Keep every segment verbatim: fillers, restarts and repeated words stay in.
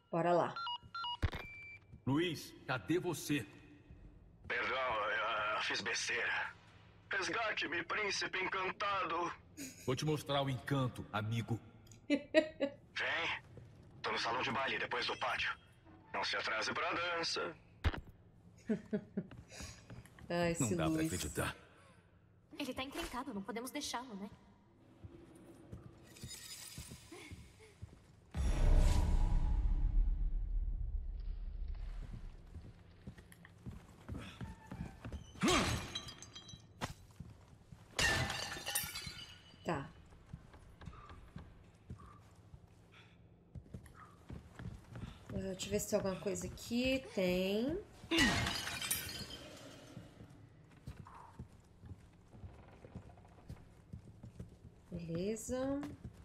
Bora lá. Luiz, cadê você? Perdão, eu fiz besteira. Resgate-me, príncipe encantado. Vou te mostrar o encanto, amigo. Vem. Tô no salão de baile, depois do pátio. Não se atrase pra dança. Ai, esse Não dá pra Luiz. acreditar. Ele tá encrencado, não podemos deixá-lo, né? Tá. Deixa eu ver se tem alguma coisa aqui. Tem. Beleza.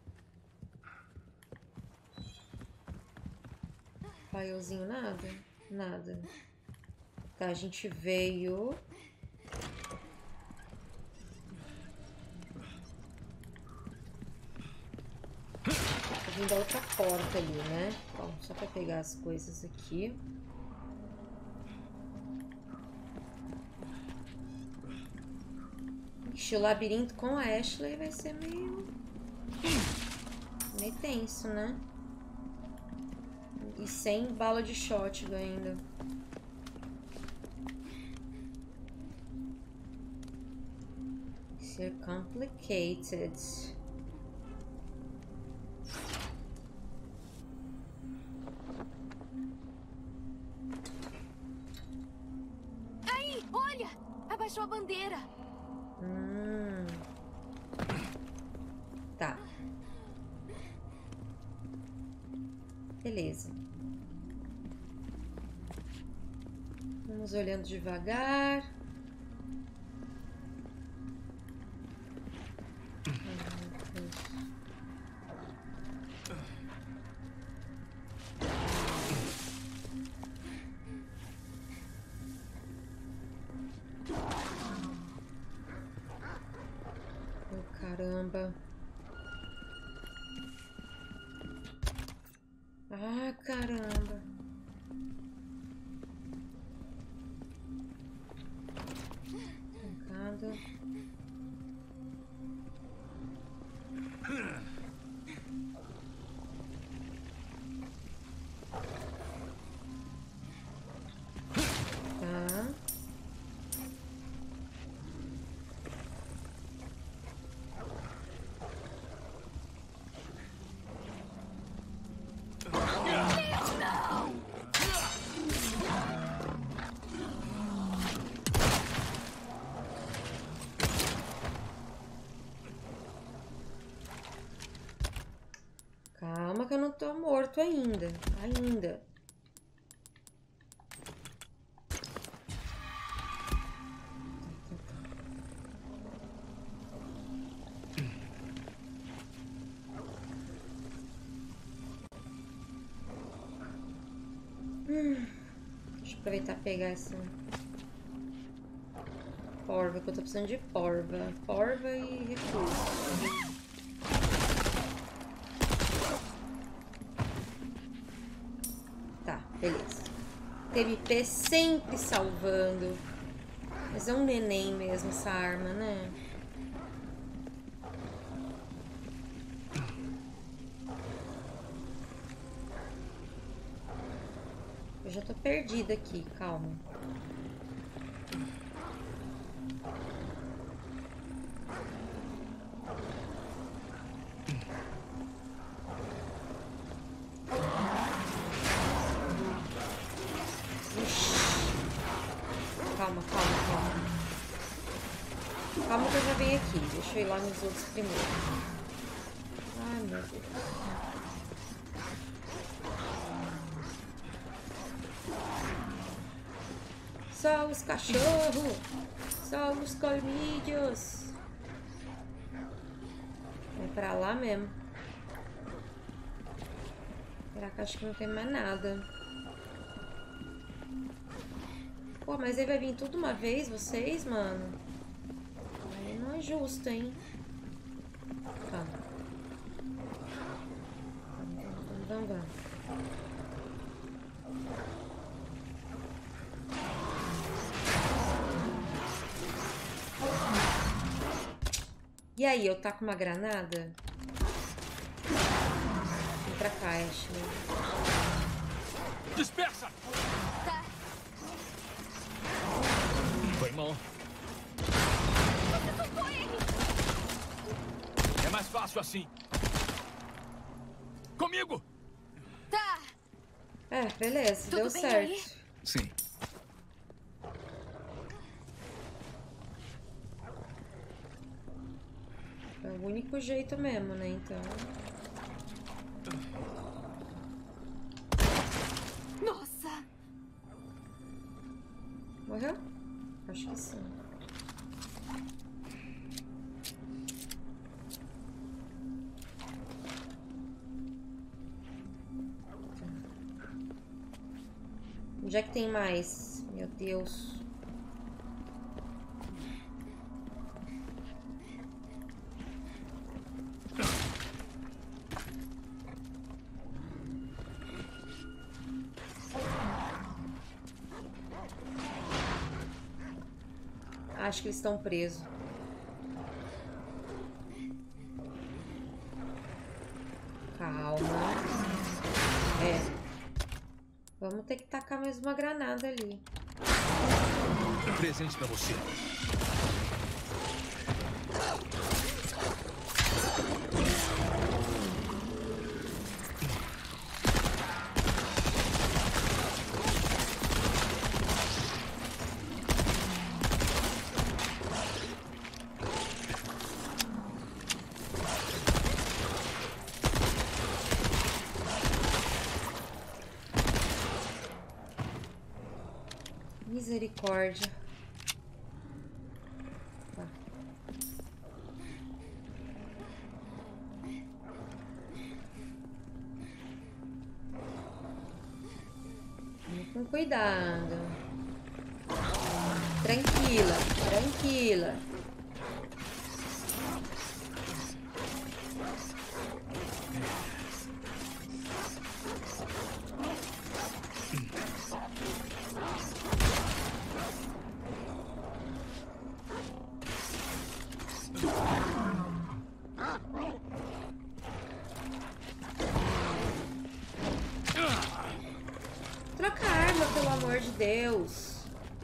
Filezinho, nada? Nada. Tá, a gente veio... Tá vindo da outra porta ali, né? Bom, só pra pegar as coisas aqui. Ixi, o labirinto com a Ashley vai ser meio... meio tenso, né? E sem bala de shotgun ainda. Isso é complicated. Aí, olha! Abaixou a bandeira. Hum. Tá. Beleza. Vamos olhando devagar. Oh, caramba. Ah, caramba. Trancado. Tá. Calma que eu não tô morto ainda. Ainda. Hum. Deixa eu aproveitar e pegar essa porva, que eu tô precisando de porva. Porva e recurso. Tá, beleza. T M P sempre salvando. Mas é um neném mesmo essa arma, né? Eu já tô perdida aqui, calma. Calma, calma, calma. Calma que eu já venho aqui. Deixa eu ir lá nos outros primeiro. Ai, meu Deus. Só os cachorros. Só os colmilhos. É pra lá mesmo. Caraca, acho que não tem mais nada. Pô, mas aí vai vir tudo uma vez, vocês, mano? Aí não é justo, hein? Calma. Vamos, vamos, vamos, vamos. E aí, eu taco uma granada? Vem pra cá, Ashley. Dispersa! Tá. Foi mal. Você soltou ele! É mais fácil assim. Comigo! Tá. É, beleza, Tudo deu bem certo. aí? Sim. É o único jeito mesmo, né? Então. Nossa! Morreu? Acho que sim. Onde é que tem mais? Meu Deus. Acho que eles estão presos. Calma. É. Vamos ter que tacar mais uma granada ali. Presente pra você. Misericórdia. Tá. Vamos com cuidado. Tranquila, tranquila. Troca a arma, pelo amor de Deus.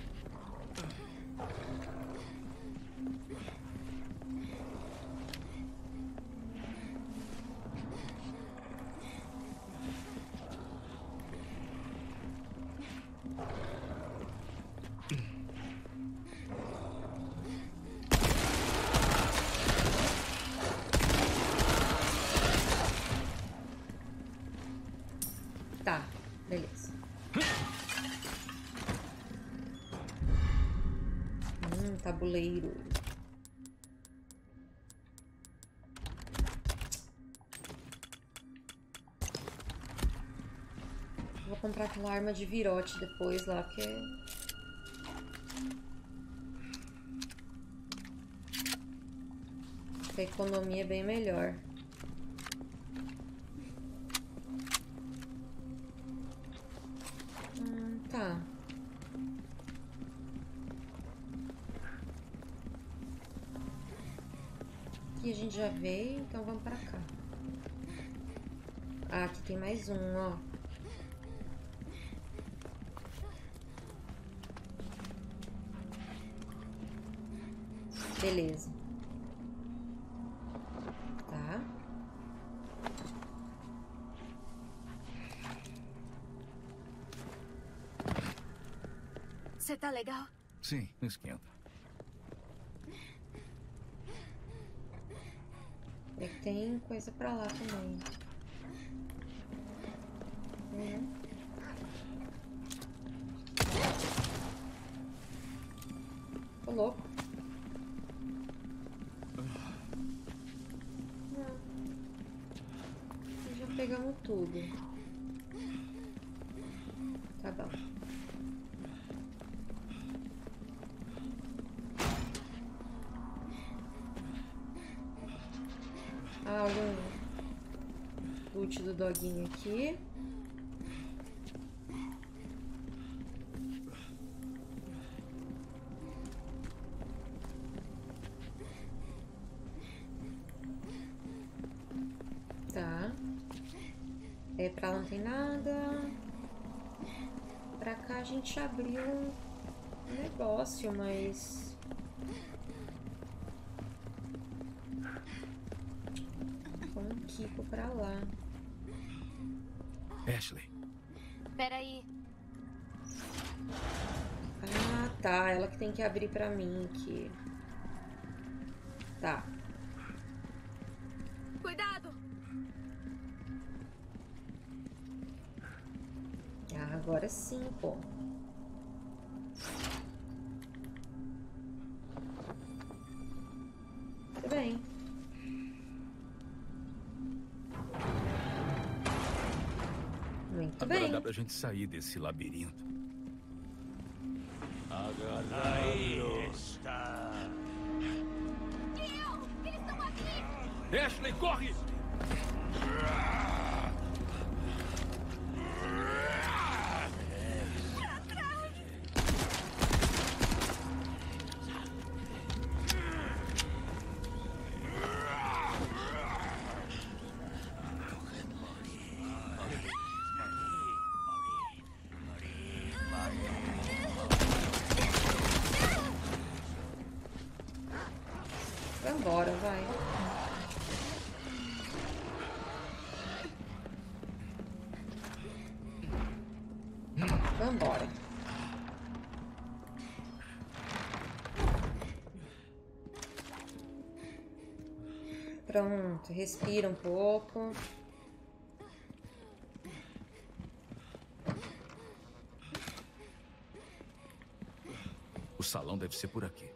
Tá, beleza. Hum, tabuleiro. Vou comprar aquela arma de virote depois lá, que é... a economia é bem melhor. Hum, tá. Aqui a gente já veio, então vamos pra cá. Ah, aqui tem mais um, ó. Beleza. Tá. Você tá legal? Sim, não esquenta. É que tem coisa pra lá também. Uhum. Tô louco. Não. Já pegamos tudo. Tá bom. Ah, olha o loot do doguinho aqui. É, pra lá não tem nada. Pra cá a gente abriu um negócio, mas... Com um Kiko pra lá. Ashley. Peraí. Ah, tá. Ela que tem que abrir pra mim aqui. Tá. Cuidado! Ah, agora sim, pô. Tudo bem. Muito Agora bem. dá pra gente sair desse labirinto. Aí está. Eu! Eles estão aqui! Ashley, corre! Vambora, vai. Vambora. Pronto, respira um pouco. O salão deve ser por aqui.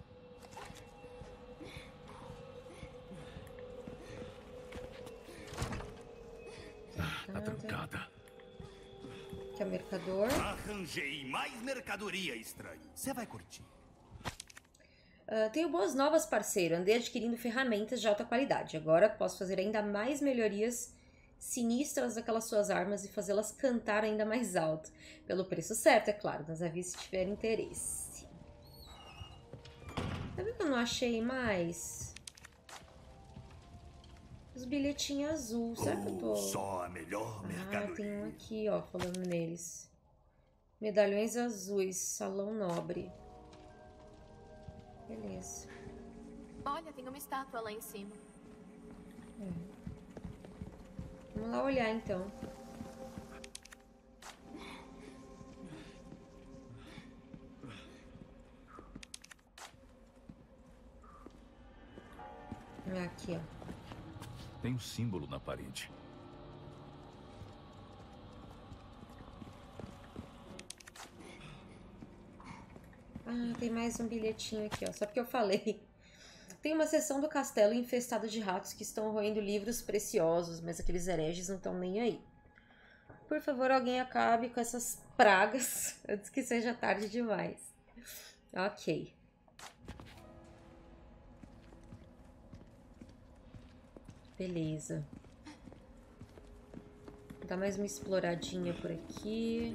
Tá trancada. Aqui é o mercador. Arranjei mais mercadoria estranha. Você vai curtir. Uh, tenho boas novas, parceiro. Andei adquirindo ferramentas de alta qualidade. Agora posso fazer ainda mais melhorias sinistras daquelas suas armas e fazê-las cantar ainda mais alto. Pelo preço certo, é claro. Nos avise se tiver interesse. Tá vendo que eu não achei mais? Os bilhetinhos azul. Será que eu tô... Só a melhor Ah, mercadoria. tem um aqui, ó, falando neles. Medalhões azuis, salão nobre. Beleza. Olha, tem uma estátua lá em cima. Vamos lá olhar, então. Aqui, ó. Tem um símbolo na parede. Ah, tem mais um bilhetinho aqui, ó. Só porque eu falei. Tem uma seção do castelo infestada de ratos que estão roendo livros preciosos, mas aqueles hereges não estão nem aí. Por favor, alguém acabe com essas pragas antes que seja tarde demais. Ok. Beleza. Vou dar mais uma exploradinha por aqui.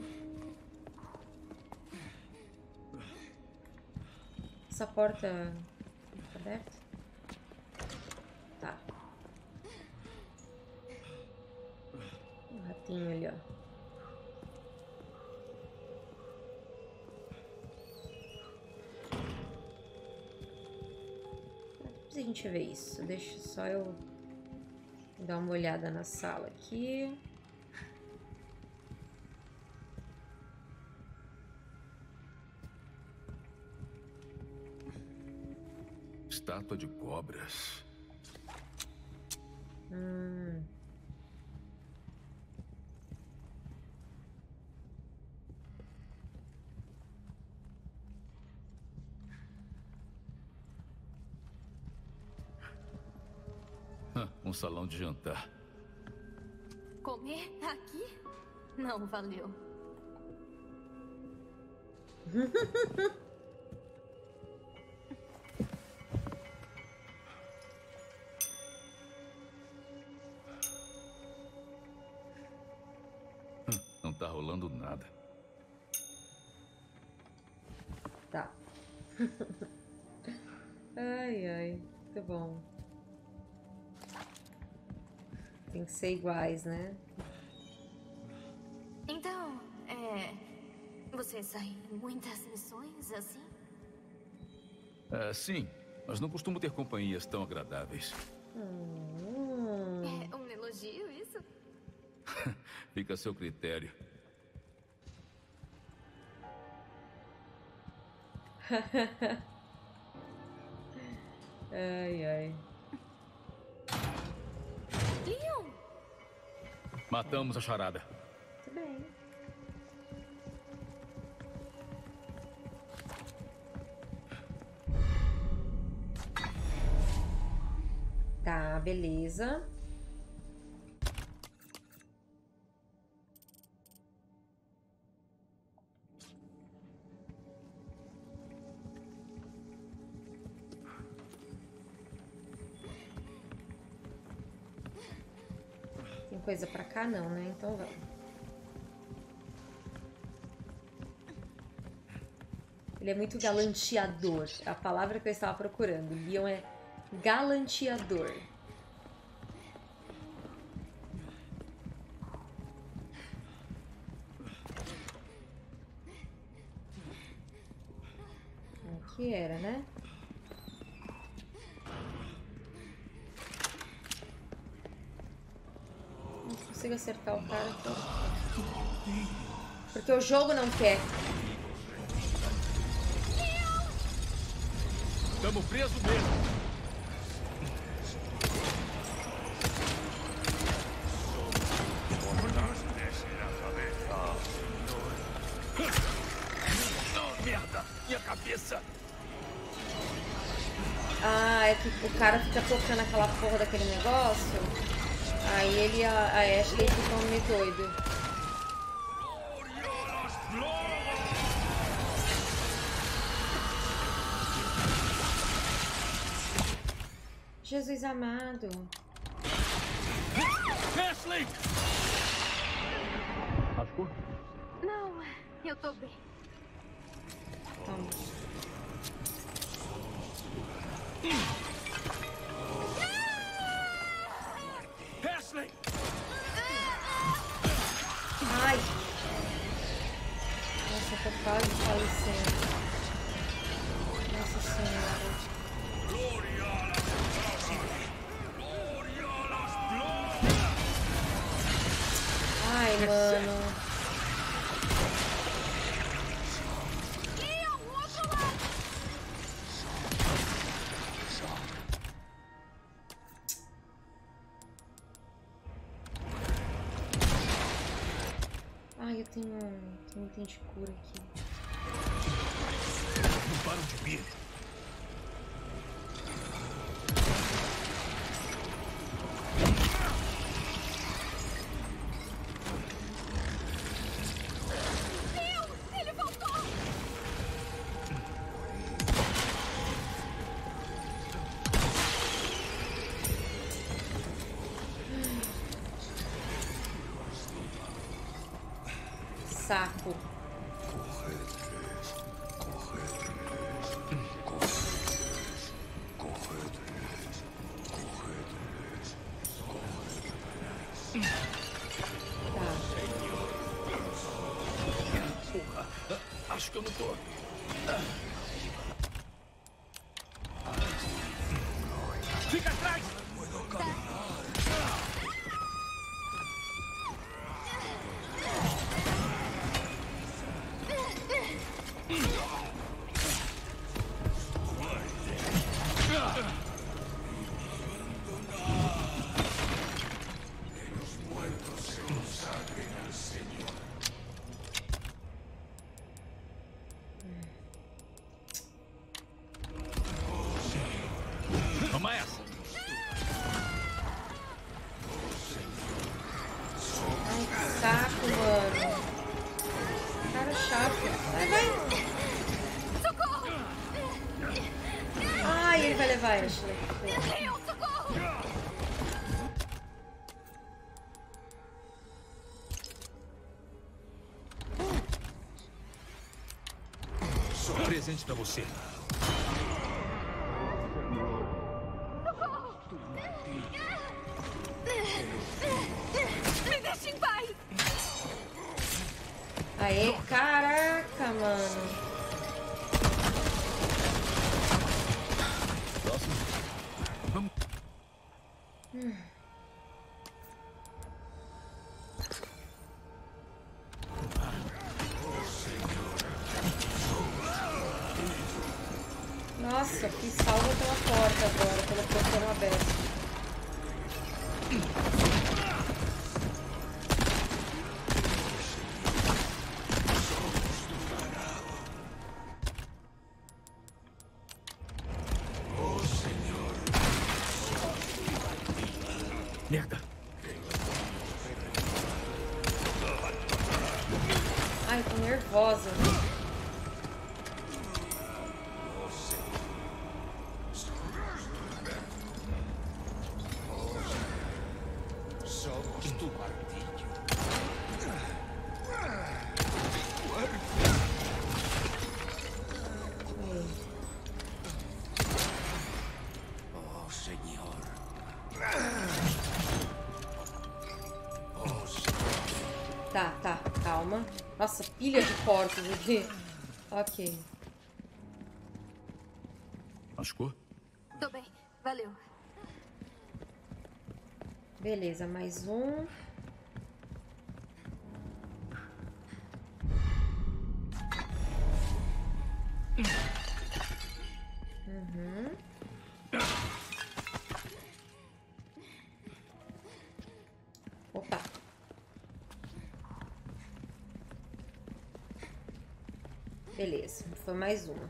Essa porta tá aberta? Tá. Um ratinho ali, ó. Depois a gente vê isso. Deixa só eu dar uma olhada na sala aqui. Estátua de cobras. Hum. Ah, um salão de jantar. Comer aqui? Não valeu. Não tá rolando nada. Tá. Ai, ai. Muito bom. Tem que ser iguais, né? Então, é... Você sai em muitas missões, assim? É, sim, mas não costumo ter companhias tão agradáveis. Hum. É um elogio, isso? Fica a seu critério. Ai, ai. Leon! Matamos a charada. Tudo bem. Tá, beleza. Tem coisa pra cá não, né? Então vamos. Ele é muito galanteador. A palavra que eu estava procurando. Leon é galanteador. O que era, né? Não consigo acertar o cara aqui. Porque o jogo não quer. Estamos presos mesmo. Merda, minha cabeça. Ah, é que o cara fica tocando aquela porra daquele negócio. Aí ele e a, a Ashley ficam meio doido. Jesus amado. Ashley! Machucou? Não, eu tô bem. Toma. Ashley! Ai! Nossa, eu tô quase falecendo. Nossa senhora. Ai, mano. Ai, eu tenho, tenho um item de cura aqui. Não param de vir. Ele voltou! Saco. Acho que eu não tô. Fica atrás! Toma essa! Ai, que saco, mano. Cara chato. Vai, vai. Socorro! Ai, ele vai levar a Ashley. Leon, socorro! Presente pra você. Me deixa em paz! Aê, caraca, mano. Próximo. Vamos. Hum. Nossa, fui salva pela porta agora, pelo portão aberto. Merda. Ai, tô nervosa. Tá, tá, calma. Nossa, pilha de porcos aqui. Ok. Machucou? Tô bem, valeu. Beleza, mais um. Uhum. Opa. Beleza, foi mais uma.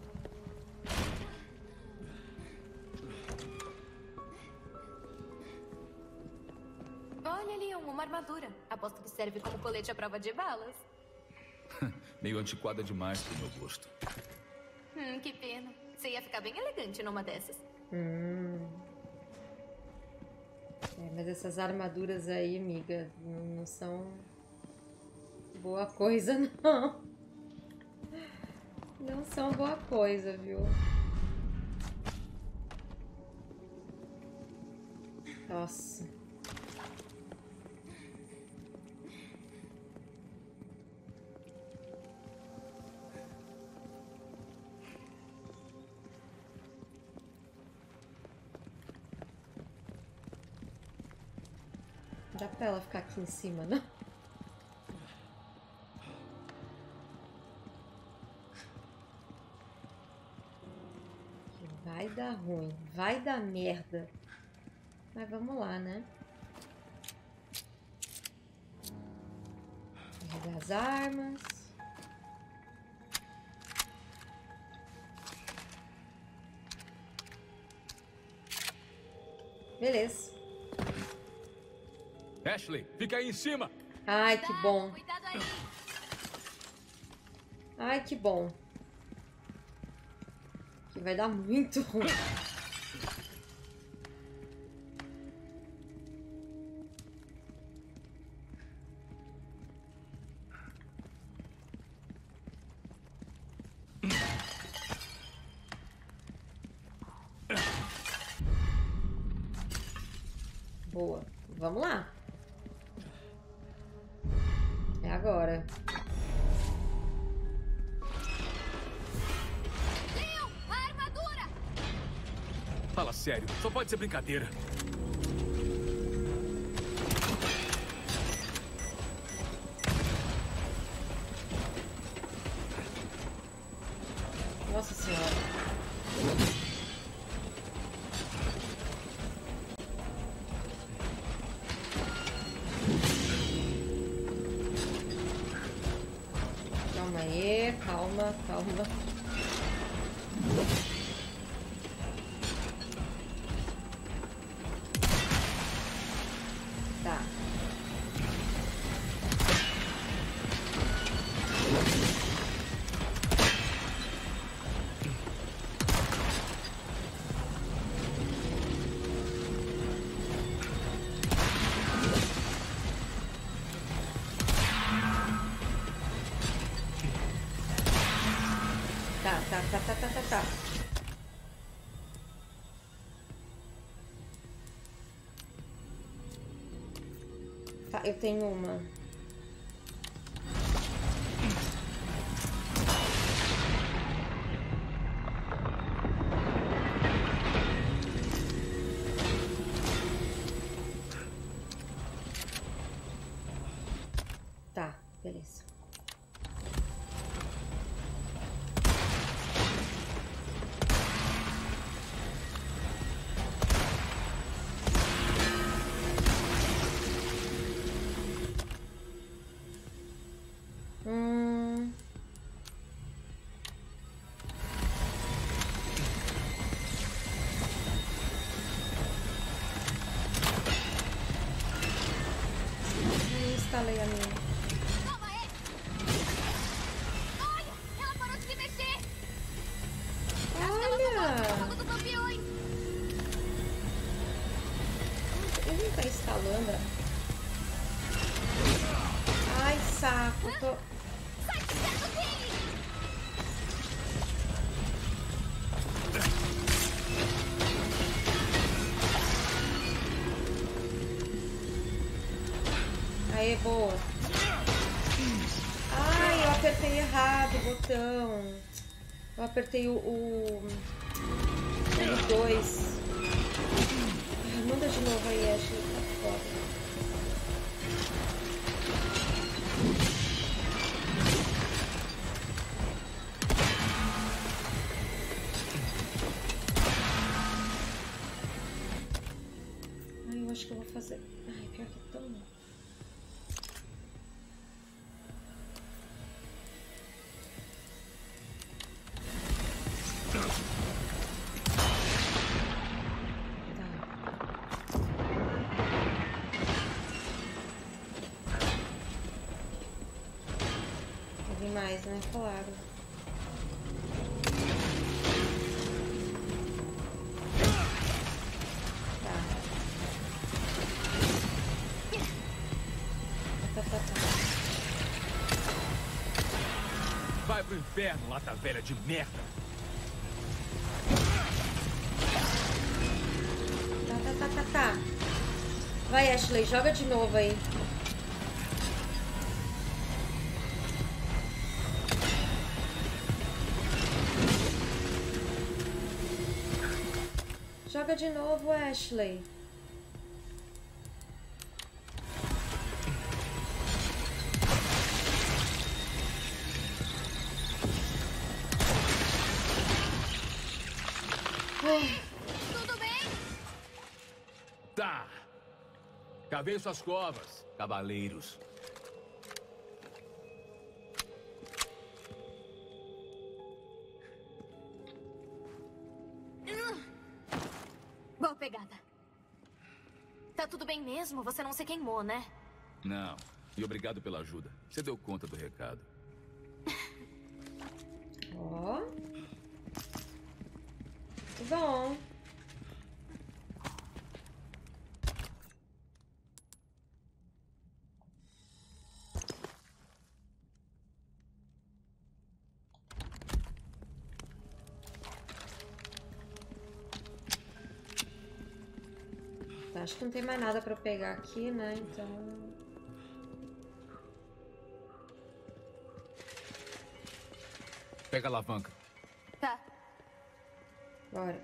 Olha ali, uma armadura. Aposto que serve como colete à prova de balas. Meio antiquada demais pro meu gosto. Hum, que pena. Você ia ficar bem elegante numa dessas. Hum. É, mas essas armaduras aí, amiga, não, não são boa coisa, não. Não são boa coisa, viu? Nossa. Não dá pra ela ficar aqui em cima, não? Vai dar ruim, vai dar merda. Mas vamos lá, né? Carregar as armas. Beleza. Ashley, fica aí em cima! Ai, que bom. Cuidado aí. Ai, que bom. Que vai dar muito ruim. Boa. Vamos lá. É agora. Leon, a armadura! Fala sério, só pode ser brincadeira. Nossa senhora. Calma aí, calma, calma. Tá. Tá, tá, tá, tá, tá, tá, tá. Tá, eu tenho uma. Beleza. Hum... Instalei a minha. Toma ele! Olha! Ela parou de se mexer! Olha! Dos lampiões! Ele não tá instalando. Ai, saco. Tô... Sai de perto dele! Aê, boa. Ai, eu apertei errado o botão. Eu apertei o... o... L dois. Ai, manda de novo aí, Ashley. Tá foda. Ai, eu acho que eu vou fazer... Ai, pior que tão... Mais, né? Claro. Tá. Tá, tá, tá. Vai pro inferno, lata velha de merda. Tá, tá, tá, tá, tá. Vai, Ashley, joga de novo aí. Joga de novo, Ashley. Tudo bem? Tá. Cavei suas covas, cavaleiros. Boa pegada. Tá tudo bem mesmo? Você não se queimou, né? Não. E obrigado pela ajuda. Você deu conta do recado. Ó. Bom. Acho que não tem mais nada pra eu pegar aqui, né? Então... Pega a alavanca. Tá. Bora.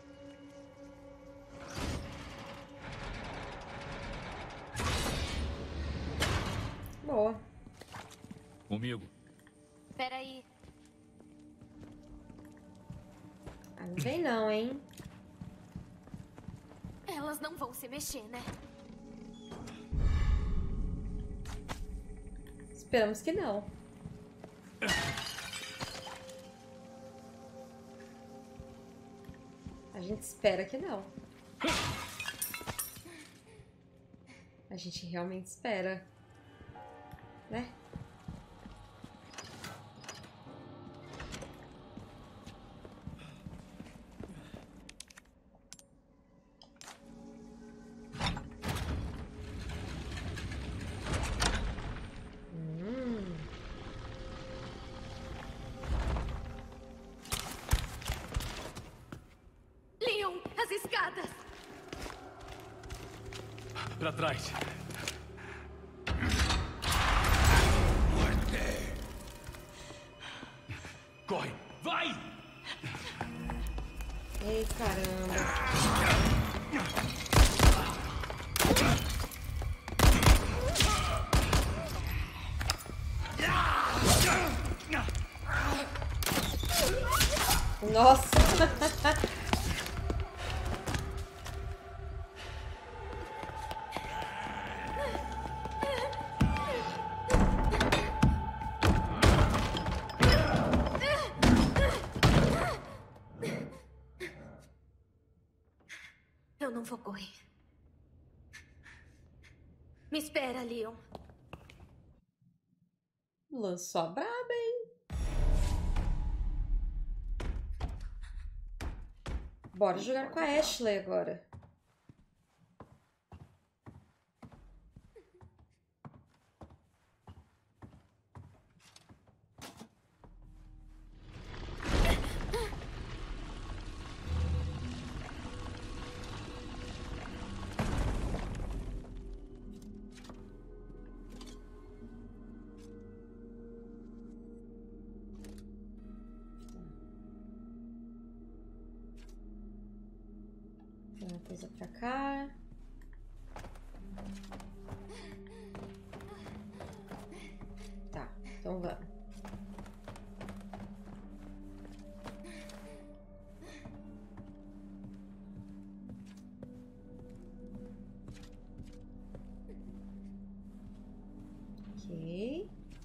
Boa. Comigo. Peraí. Ah, não vem não, hein? Elas não vão se mexer, né? Esperamos que não. A gente espera que não. A gente realmente espera. Né? Pra trás. Corre! Vai! Ei, caramba. Nossa! Eu não vou correr. Me espera, Leon. Lançou a braba, hein? Bora jogar com a Ashley agora. Uma coisa pra cá. Tá, então vamos. Ok.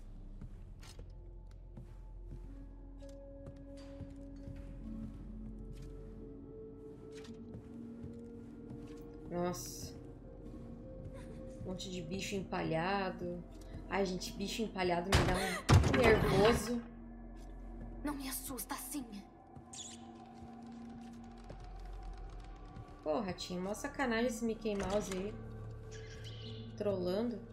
Nossa. Um monte de bicho empalhado. Ai, gente, bicho empalhado me dá um nervoso. Não me assusta assim. Porra, tinha mó sacanagem esse Mickey Mouse aí. Trolando.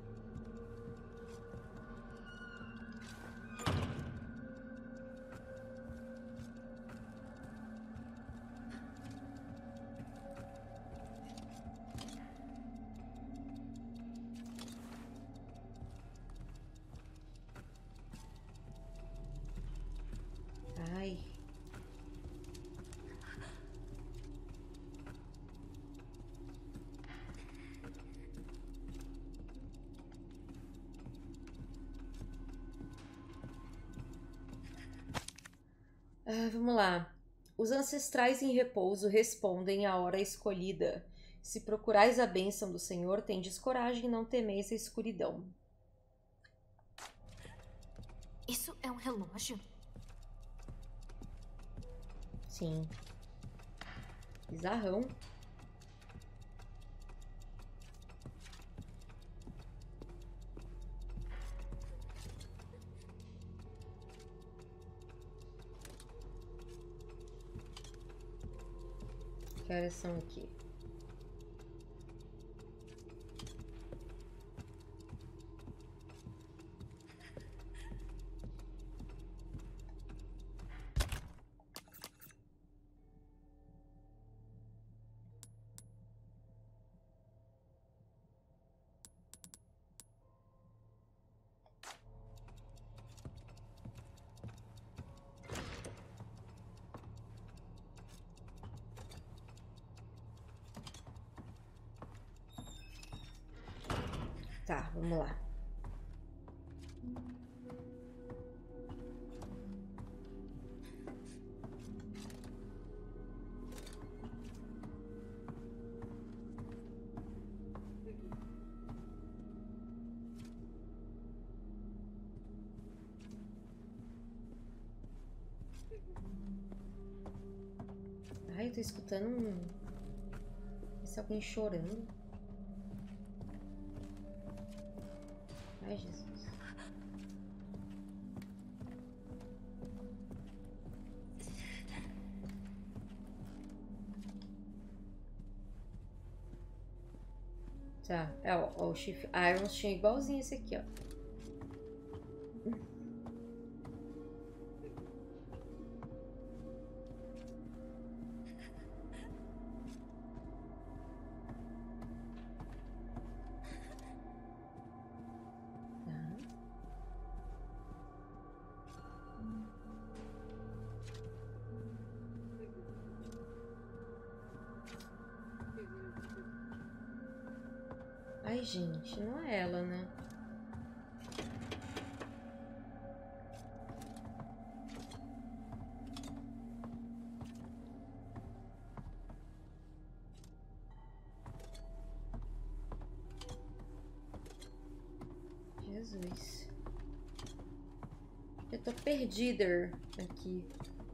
Ai. Ah, vamos lá. Os ancestrais em repouso respondem à hora escolhida. Se procurais a bênção do Senhor, tendes coragem, não temeis a escuridão. Isso é um relógio? Sim. Bizarrão. Que horas são aqui? Tá, vamos lá. Ai, eu tô escutando um... Esse alguém chorando. Ai, Jesus. Tá, é, ó, ó, o Chief Irons tinha igualzinho esse aqui, ó. Ai, gente, não é ela, né? Jesus. Eu tô perdida aqui.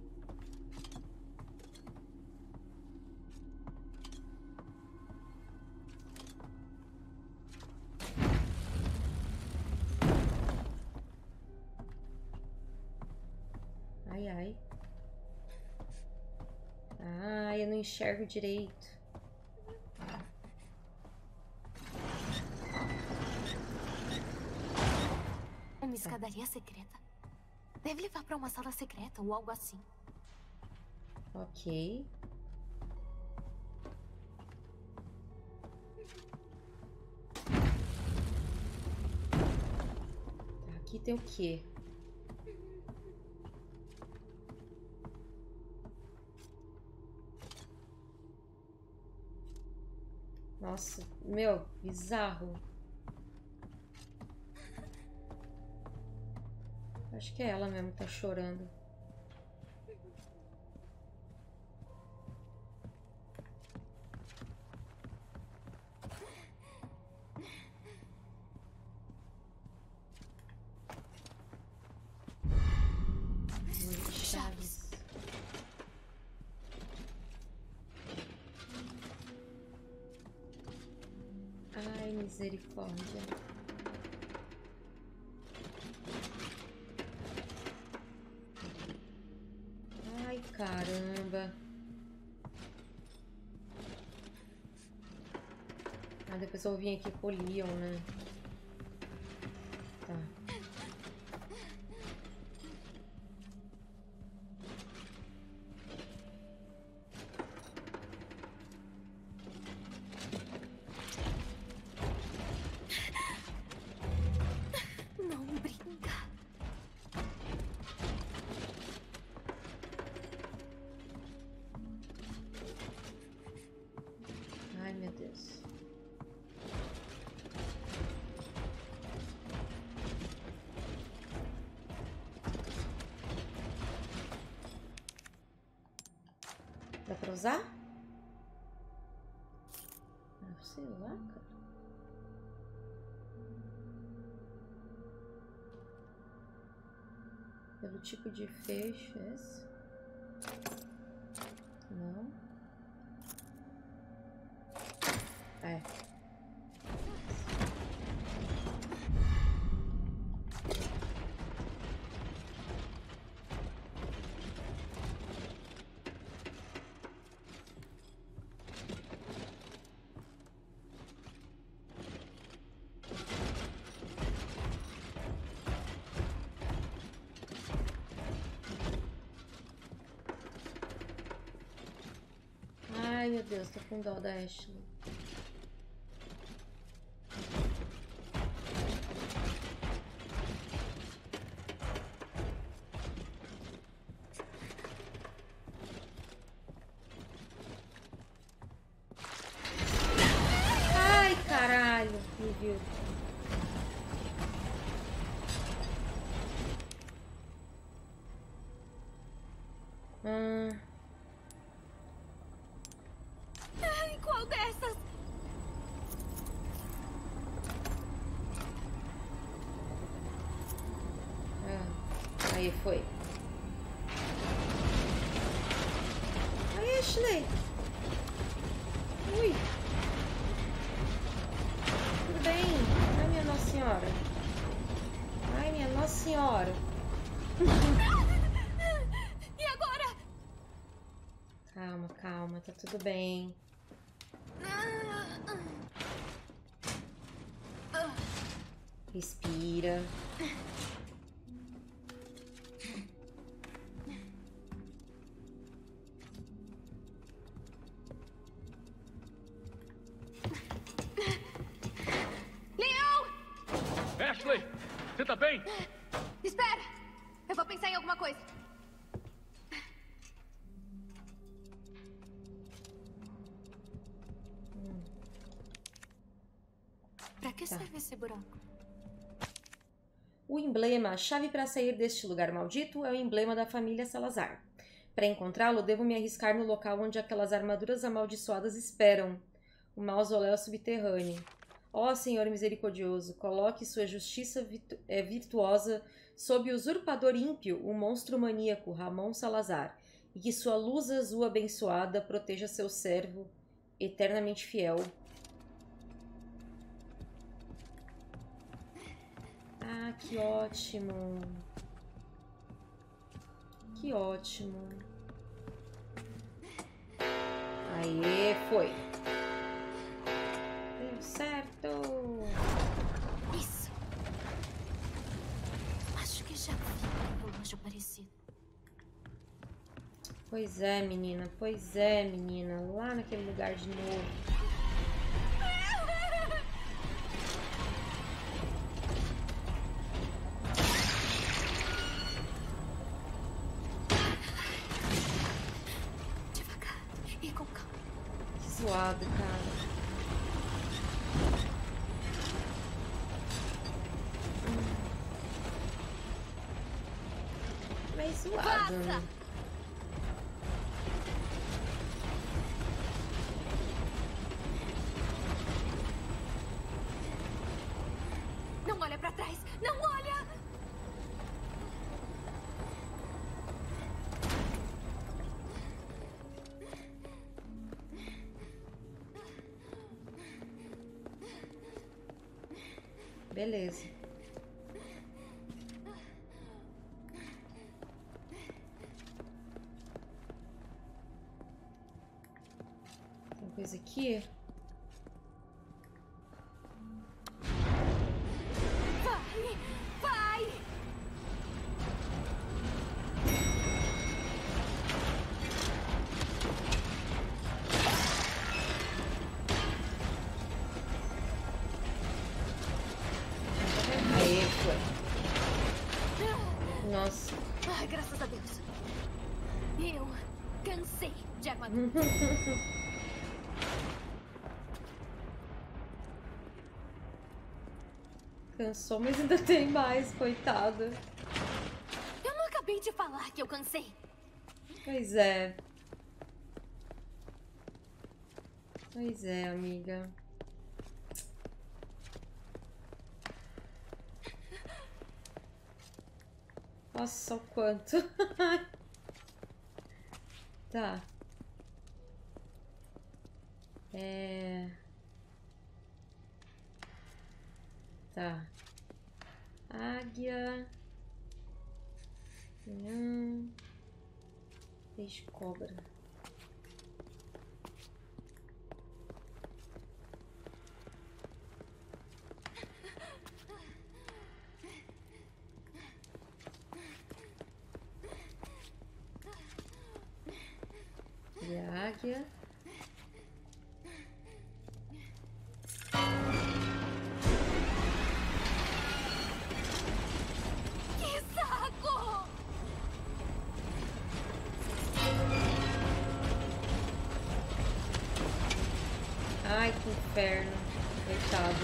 Ai, ai. Ah, eu não enxergo direito. Uma escadaria secreta. Deve levar pra uma sala secreta ou algo assim. Ok. Aqui tem o quê? Nossa, meu, bizarro. Acho que é ela mesmo que tá chorando. Chaves. Ai, misericórdia. Ai, caramba. Ah, depois eu vim aqui pro Leon, né? Tá. Não brinca. Ai, meu Deus. Dá pra usar? Ah, sei lá, cara. Pelo tipo de fecho, esse? Não. É. Ai, meu Deus, tô com dó da Ashley. Ai, caralho, me viu. Hum. Ai, qual dessas? Ah, aí foi. Ai, Ashley. Ui. Tudo bem? Ai, minha Nossa Senhora. Ai, minha Nossa Senhora. E agora? Calma, calma, tá tudo bem. Respira. Leon! Ashley, você tá bem? Espera! Eu vou pensar em alguma coisa. Pra que Tá. serve esse buraco? O emblema, a chave para sair deste lugar maldito, é o emblema da família Salazar. Para encontrá-lo, devo me arriscar no local onde aquelas armaduras amaldiçoadas esperam. O mausoléu subterrâneo. Ó Senhor misericordioso, coloque sua justiça virtu é, virtuosa sob o usurpador ímpio, o monstro maníaco Ramon Salazar, e que sua luz azul abençoada proteja seu servo eternamente fiel. Ah, que ótimo. Que ótimo. Aê, foi. Deu certo. Isso. Acho que já vi um relógio parecido. Pois é, menina. Pois é, menina. Lá naquele lugar de novo. Zoado, cara. Hum. Mas zoado, né? Não olha pra trás! Não olha! Beleza. Tem coisa aqui? Vai! Vai! Aí foi. Nossa. Ai, graças a Deus. Eu cansei de armadura. Cansou, mas ainda tem mais, coitada. Eu não acabei de falar que eu cansei. Pois é. Pois é, amiga. Nossa, o quanto. Tá. É... Tá. Águia. Hum. Peixe cobra. E a águia. Que saco! Ai, que inferno. Coitado.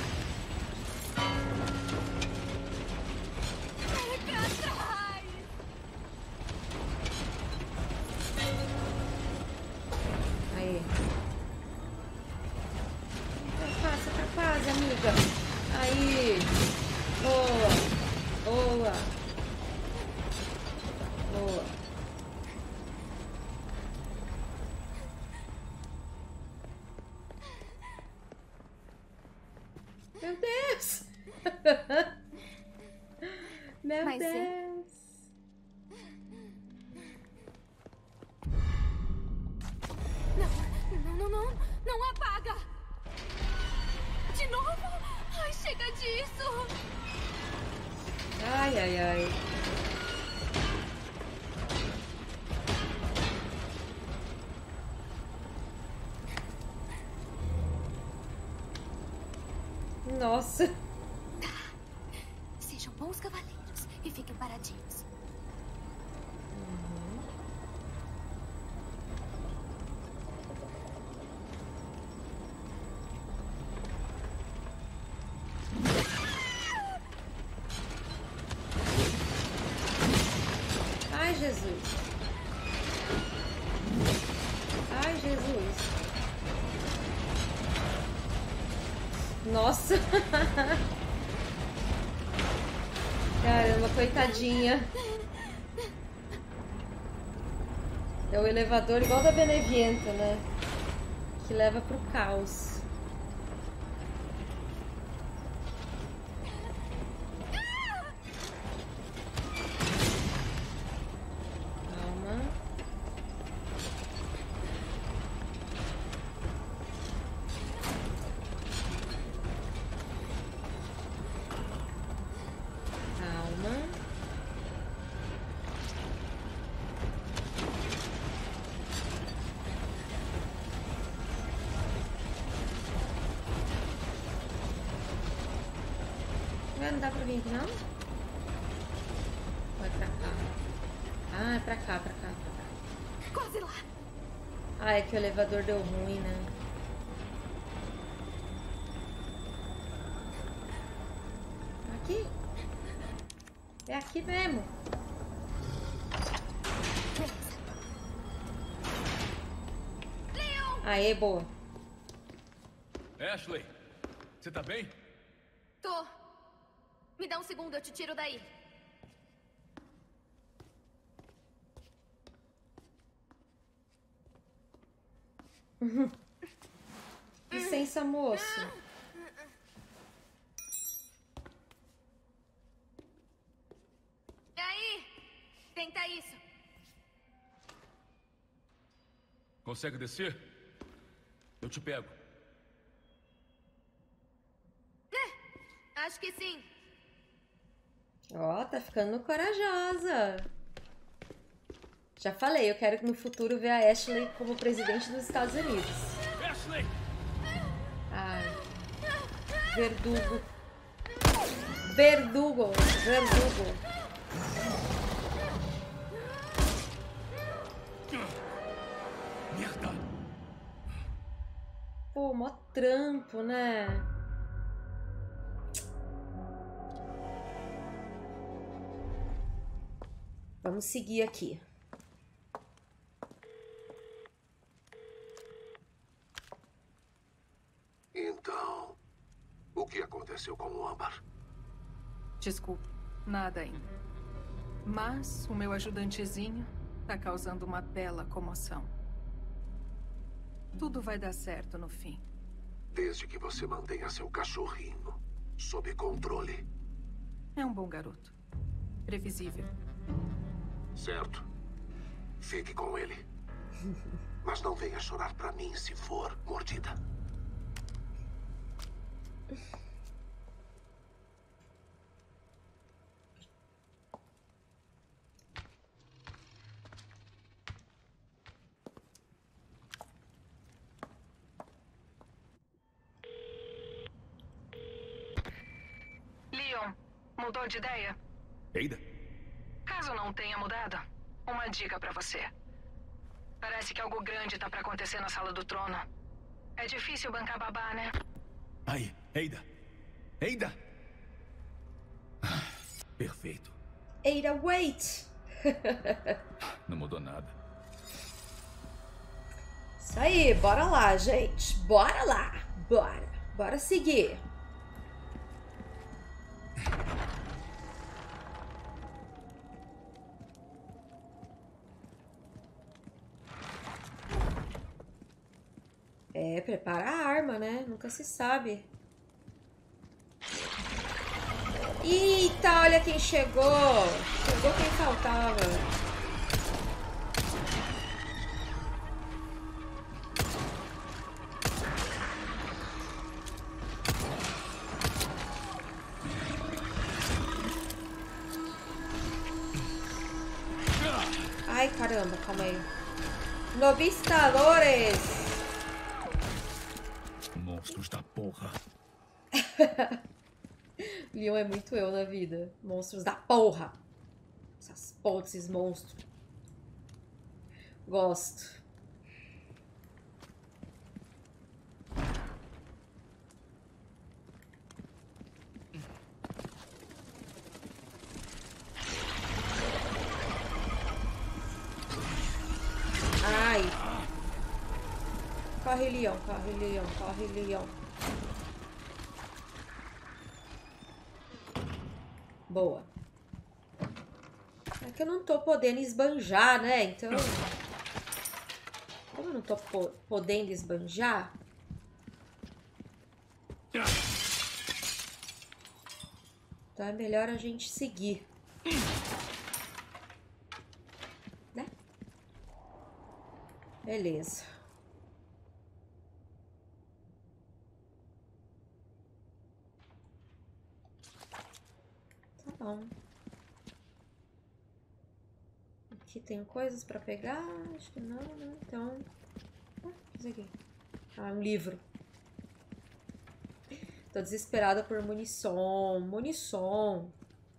Vai pra trás! Aí. Ultrapassa, ultrapassa, amiga. Aí. Boa. Boa. Boa. Meu Deus. Meu Mas é- Deus. Não, não, não, não, não apaga! De novo? Ai, chega disso! Ai, ai, ai. Nossa. Sejam bons cavaleiros e fiquem paradinhos. Ai, Jesus. Ai, Jesus. Nossa! Caramba, coitadinha. É o elevador igual da Benevienta, né? Que leva pro caos. Não dá pra vir aqui, não? Vai pra cá. Ah, é pra cá, pra cá, pra cá. Quase lá. Ah, é que o elevador deu ruim, né? Aqui? É aqui mesmo. Aê, boa. Ashley, você tá bem? Tô. Me dá um segundo, eu te tiro daí. Licença, moço. E aí? Tenta isso. Consegue descer? Eu te pego. É, acho que sim. Ó, tá ficando corajosa. Já falei, eu quero que no futuro ver a Ashley como presidente dos Estados Unidos. Ashley! Ai. Verdugo. Verdugo. Verdugo. Merda! Pô, mó trampo, né? Vamos seguir aqui. Então, o que aconteceu com o Âmbar? Desculpe, nada ainda. Mas o meu ajudantezinho tá causando uma bela comoção. Tudo vai dar certo no fim. Desde que você mantenha seu cachorrinho sob controle. É um bom garoto. Previsível. Certo. Fique com ele. Mas não venha chorar pra mim se for mordida. Leon, mudou de ideia? Ada? Caso não tenha mudado, uma dica pra você. Parece que algo grande tá pra acontecer na Sala do Trono. É difícil bancar babá, né? Aí, Ada! Ada! Ah, perfeito. Ada, wait! Não mudou nada. Isso aí, bora lá, gente. Bora lá. Bora. Bora seguir. É, prepara a arma, né? Nunca se sabe. Eita, olha quem chegou. Chegou quem faltava. Ai, caramba, calma aí. Novistadores! Monstros da porra. Leon é muito eu na vida. Monstros da porra. Essas porra desses monstros. Gosto. Ai. Corre, Leon. Corre, Leon. Corre, Leon. Boa. É que eu não tô podendo esbanjar, né? Então... Como eu não tô po podendo esbanjar... Então é melhor a gente seguir. Né? Beleza. Tá bom. Aqui tem coisas pra pegar? Acho que não, né? Então... Ah, isso aqui. Ah, um livro. Tô desesperada por munição. Munição.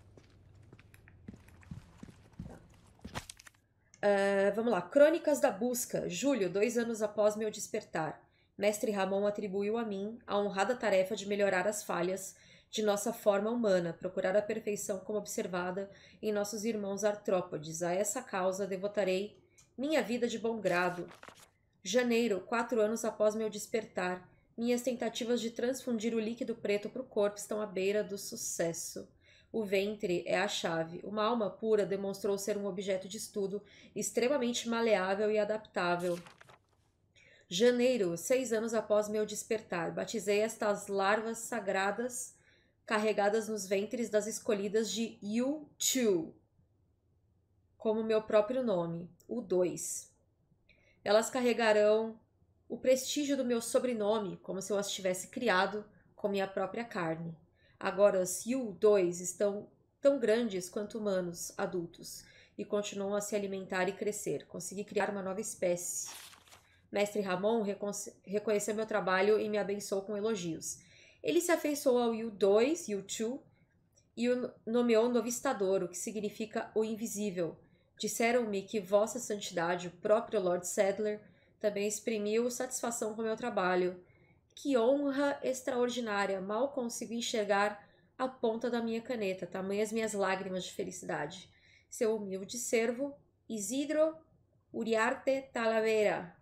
Tá. Uh, vamos lá. Crônicas da Busca. Julho, dois anos após meu despertar. Mestre Ramon atribuiu a mim a honrada tarefa de melhorar as falhas de nossa forma humana, procurar a perfeição como observada em nossos irmãos artrópodes. A essa causa devotarei minha vida de bom grado. Janeiro, quatro anos após meu despertar. Minhas tentativas de transfundir o líquido preto para o corpo estão à beira do sucesso. O ventre é a chave. Uma alma pura demonstrou ser um objeto de estudo extremamente maleável e adaptável. Janeiro, seis anos após meu despertar. Batizei estas larvas sagradas carregadas nos ventres das escolhidas de U dois, como meu próprio nome, U dois. Elas carregarão o prestígio do meu sobrenome, como se eu as tivesse criado com minha própria carne. Agora os U dois estão tão grandes quanto humanos adultos e continuam a se alimentar e crescer. Consegui criar uma nova espécie. Mestre Ramon reconheceu meu trabalho e me abençoou com elogios. Ele se afeiçoou ao U dois, U dois, e o nomeou Novistador, o que significa o invisível. Disseram-me que Vossa Santidade, o próprio Lord Sadler, também exprimiu satisfação com meu trabalho. Que honra extraordinária! Mal consigo enxergar a ponta da minha caneta, tamanhas minhas lágrimas de felicidade. Seu humilde servo, Isidro Uriarte Talavera.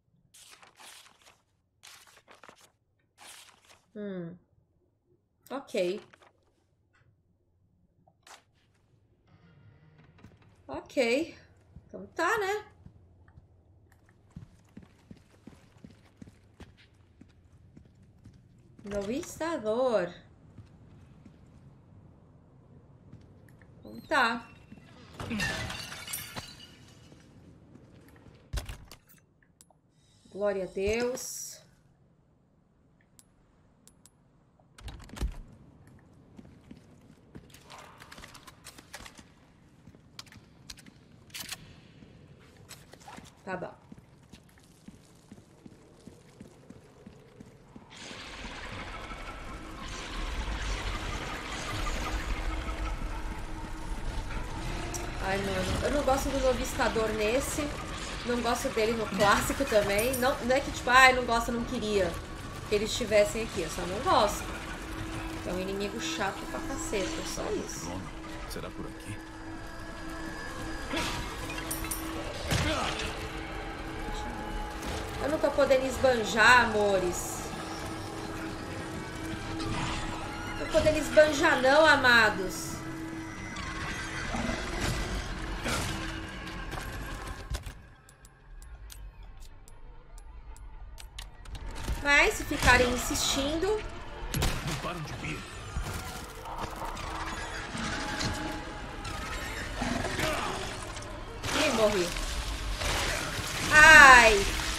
Hum. Ok. Ok. Então tá, né? Novistador. Então tá. Glória a Deus. Tá bom. Ai, mano, eu não gosto do Novistador nesse. Não gosto dele no clássico também. Não, não é que tipo, ai, ah, não gosto, não queria que eles estivessem aqui. Eu só não gosto. É um inimigo chato pra caceta, só isso. Será por aqui? Eu não tô podendo esbanjar, amores. Não tô podendo esbanjar não, amados. Mas se ficarem insistindo... Não param de vir. Ih, morri. Ai!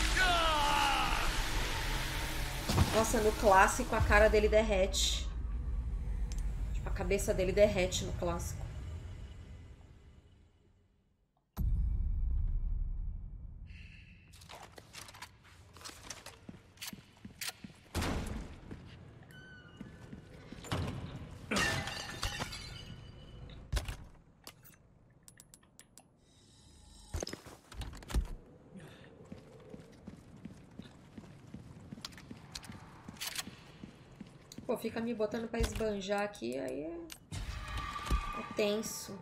Nossa, no clássico a cara dele derrete. Tipo, a cabeça dele derrete no clássico. Pô, fica me botando pra esbanjar aqui, aí é, é tenso.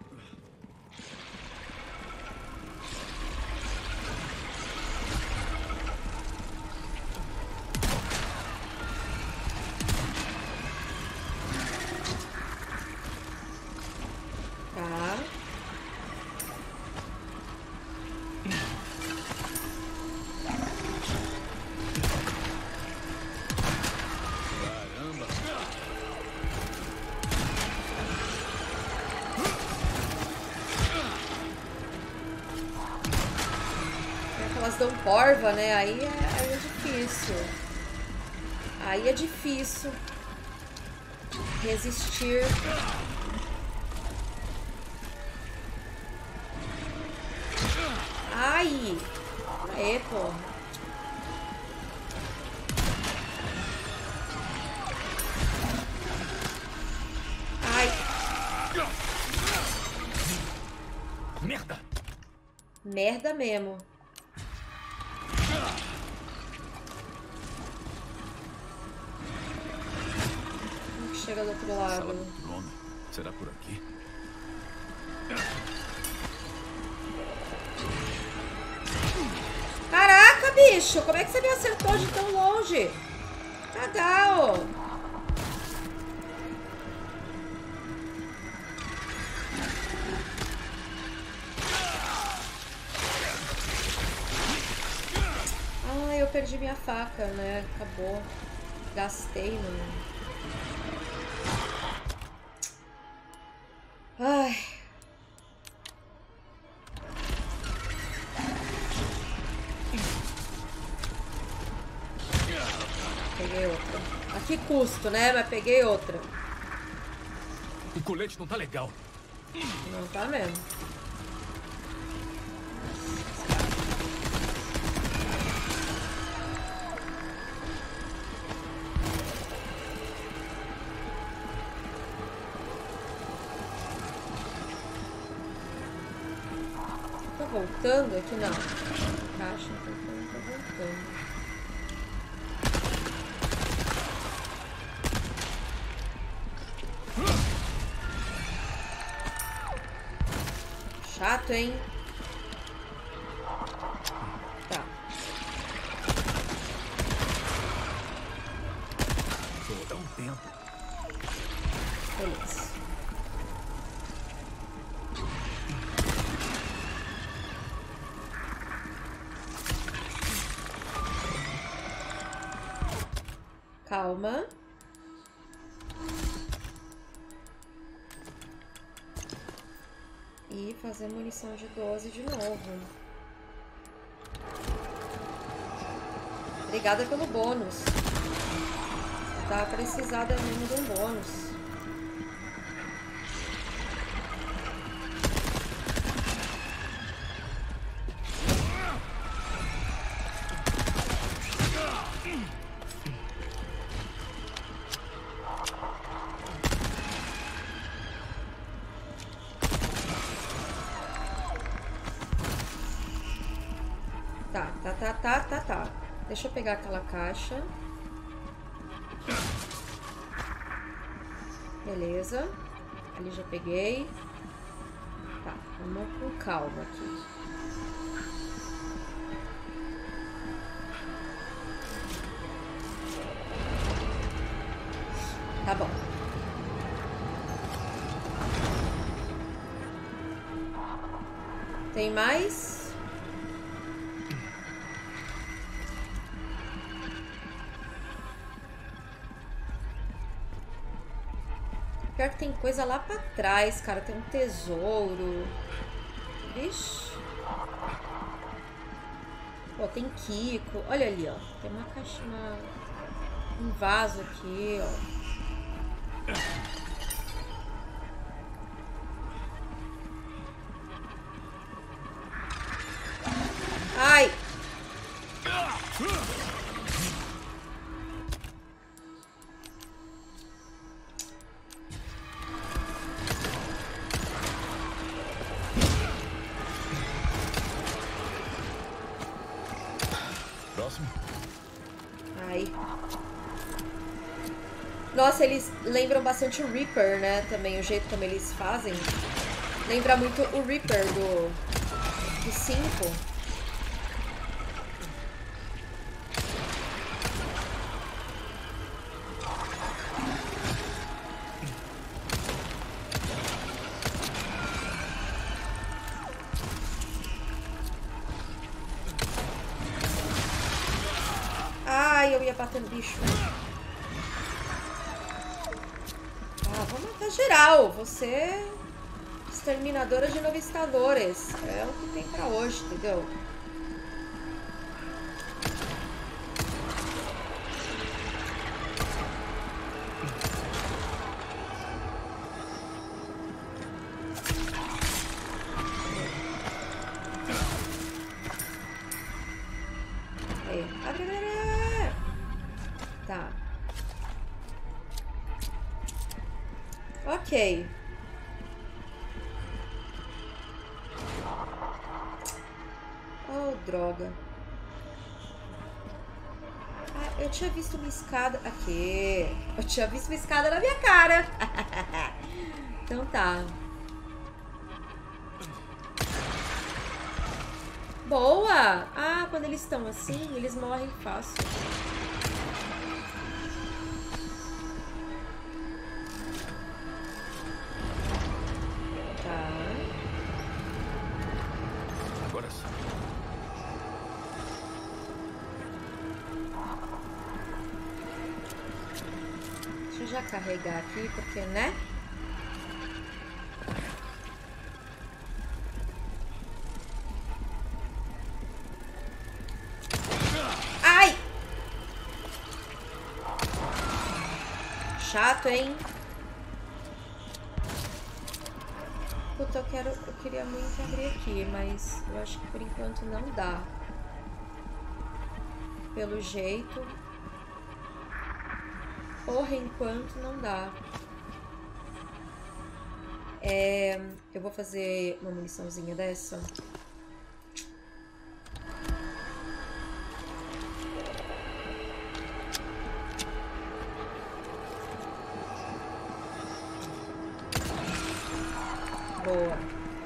Tá. Caramba. É que elas dão porva, né? Aí é, aí é difícil. Aí é difícil resistir. Ai! Aê, pô. Ai. Merda! Merda mesmo. Como que chega do outro Sala lado? do trono. Será por aqui? Caraca, bicho! Como é que você me acertou de tão longe? Legal! Ah, eu perdi minha faca, né? Acabou. Gastei, mano. Ai. Peguei outra. A que custo, né? Mas peguei outra. O colete não tá legal. Não tá mesmo. Tá voltando aqui? Não. Caixa, então tá voltando. Chato, hein? Tá. Vou dar um tempo. Beleza. Calma. E fazer munição de doze de novo. Obrigada pelo bônus. Tá precisada mesmo de um bônus. Tá, tá, tá, tá, tá, tá. Deixa eu pegar aquela caixa. Beleza. Ali já peguei. Tá, vamos com calma aqui. Tá bom. Tem mais? Pior que tem coisa lá pra trás, cara. Tem um tesouro. Vixe. Pô, tem Kiko. Olha ali, ó. Tem uma caixa, uma... um vaso aqui, ó. Ai! Próximo. Ai. Nossa, eles lembram bastante o Reaper, né? Também o jeito como eles fazem. Lembra muito o Reaper do, do cinco. eu ia bater no bicho. Ah, vou matar geral. Você... Exterminadora de novistadores. É o que tem pra hoje, entendeu? Aí. Abre, abre, abre. Tá. Ok. Oh, droga. Ah, eu tinha visto uma escada... Aqui. Eu tinha visto uma escada na minha cara. Então tá. Boa! Ah, quando eles estão assim, eles morrem fácil. Já carregar aqui, porque, né? Ai! Chato, hein? Puta, eu quero... Eu queria muito abrir aqui, mas eu acho que por enquanto não dá. Pelo jeito... Por enquanto não dá. É, eu vou fazer uma muniçãozinha dessa. Boa.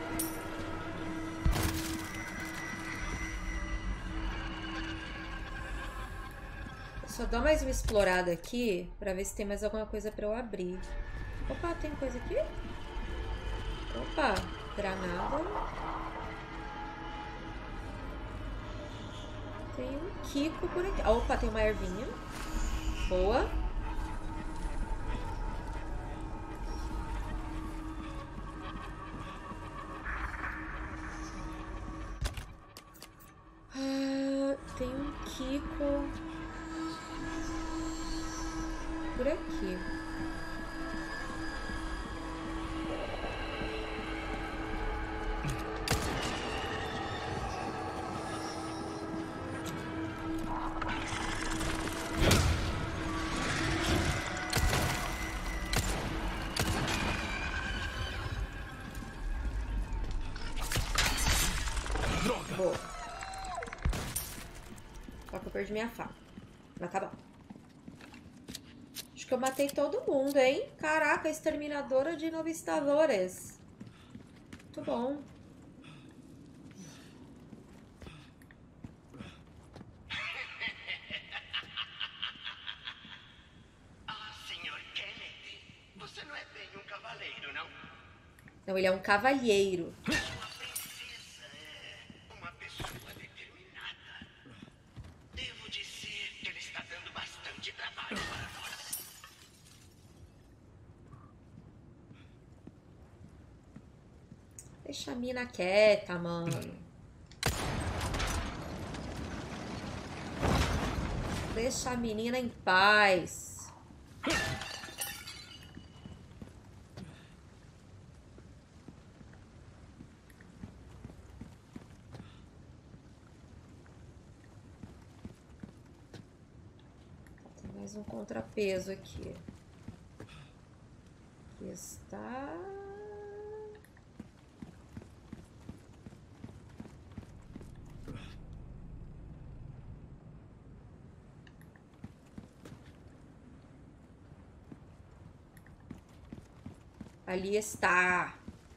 Só dou mais uma explorada aqui pra ver se tem mais alguma coisa pra eu abrir. Opa, tem coisa aqui? Opa, granada. Tem um Kiko por aqui. Opa, tem uma ervinha. Boa. Ah, tem um Kiko... por aqui. Droga. Boa. Só que eu perdi minha faca. Mas tá bom. Que eu matei todo mundo, hein? Caraca, exterminadora de novistadores. Muito bom. Ah, senhor Kennedy, você não é bem um cavaleiro, não? Não, ele é um cavalheiro. Sua princesa é uma pessoa determinada. Devo dizer que ele está dando bastante trabalho para nós. Deixa a mina quieta, mano. Deixa a menina em paz. Tem mais um contrapeso aqui. Aqui está... Ali está.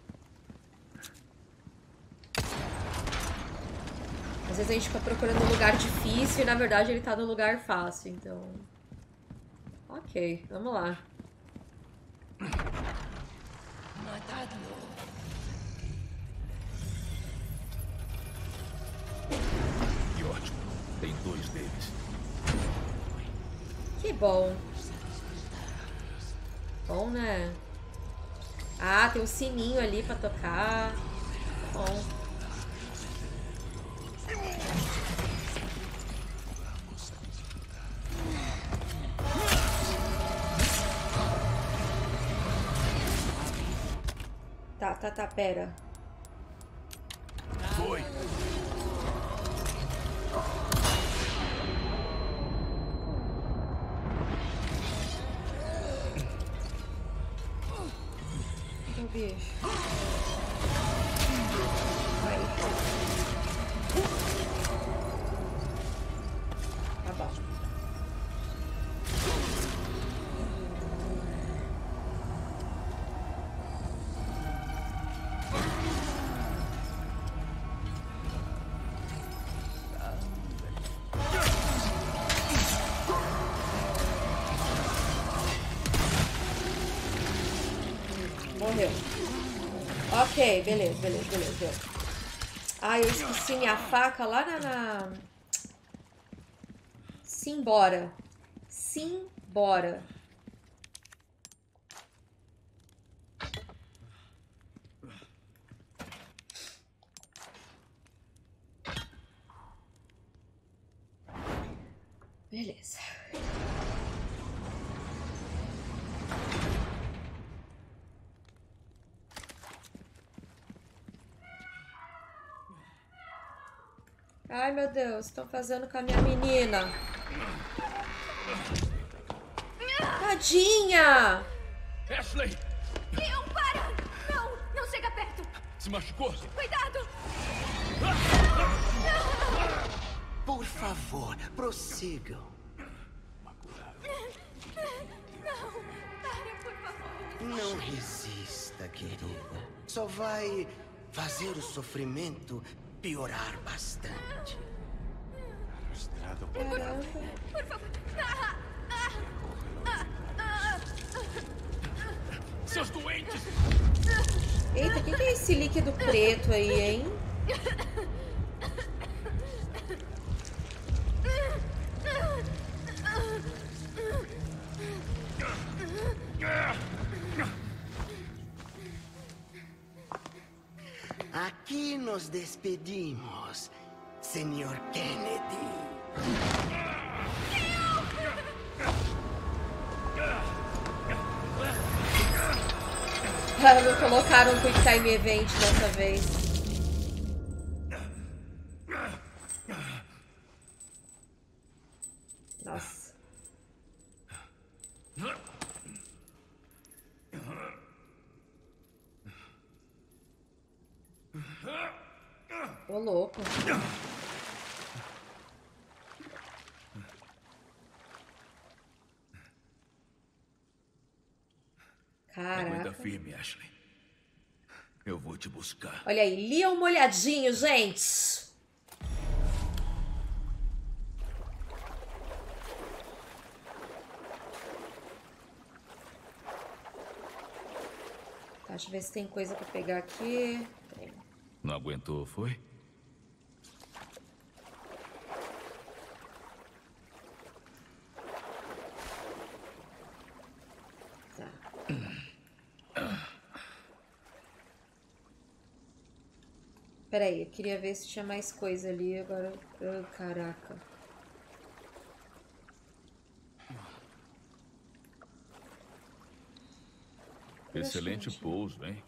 Às vezes a gente fica procurando um lugar difícil e na verdade ele tá no lugar fácil, então... Ok, vamos lá. Que ótimo. Tem dois deles. bom. Bom, né? Ah, tem um sininho ali pra tocar. Bom. Tá, tá, tá, pera. Foi. O bicho. Tá bom. Morreu. Ok, beleza, beleza, beleza, beleza. Ai, eu esqueci minha faca lá na... na... Simbora. Simbora. Beleza. Ai, meu Deus, estão fazendo com a minha menina. Tadinha! Ashley! Leon, para! Não, não chega perto! Se machucou? Cuidado! Por favor, prossigam. Não, para, por favor. Não resista, querida. Só vai fazer o sofrimento piorar bastante. Frustrado por Caramba. Por favor. Ah, ah, ah, ah, Seus doentes! Eita, o que, que é esse líquido preto aí, hein? Aqui nos despedimos, senhor Kennedy. Ah, não colocaram um Quick Time Event dessa vez. Nossa. Ô, louco. Aguenta Caraca. firme, Ashley. Eu vou te buscar. Olha aí, Leon molhadinho, gente. Tá, deixa eu ver se tem coisa pra pegar aqui. Tem. Não aguentou, foi? Peraí, eu queria ver se tinha mais coisa ali, agora... Oh, caraca. Excelente pouso, hein?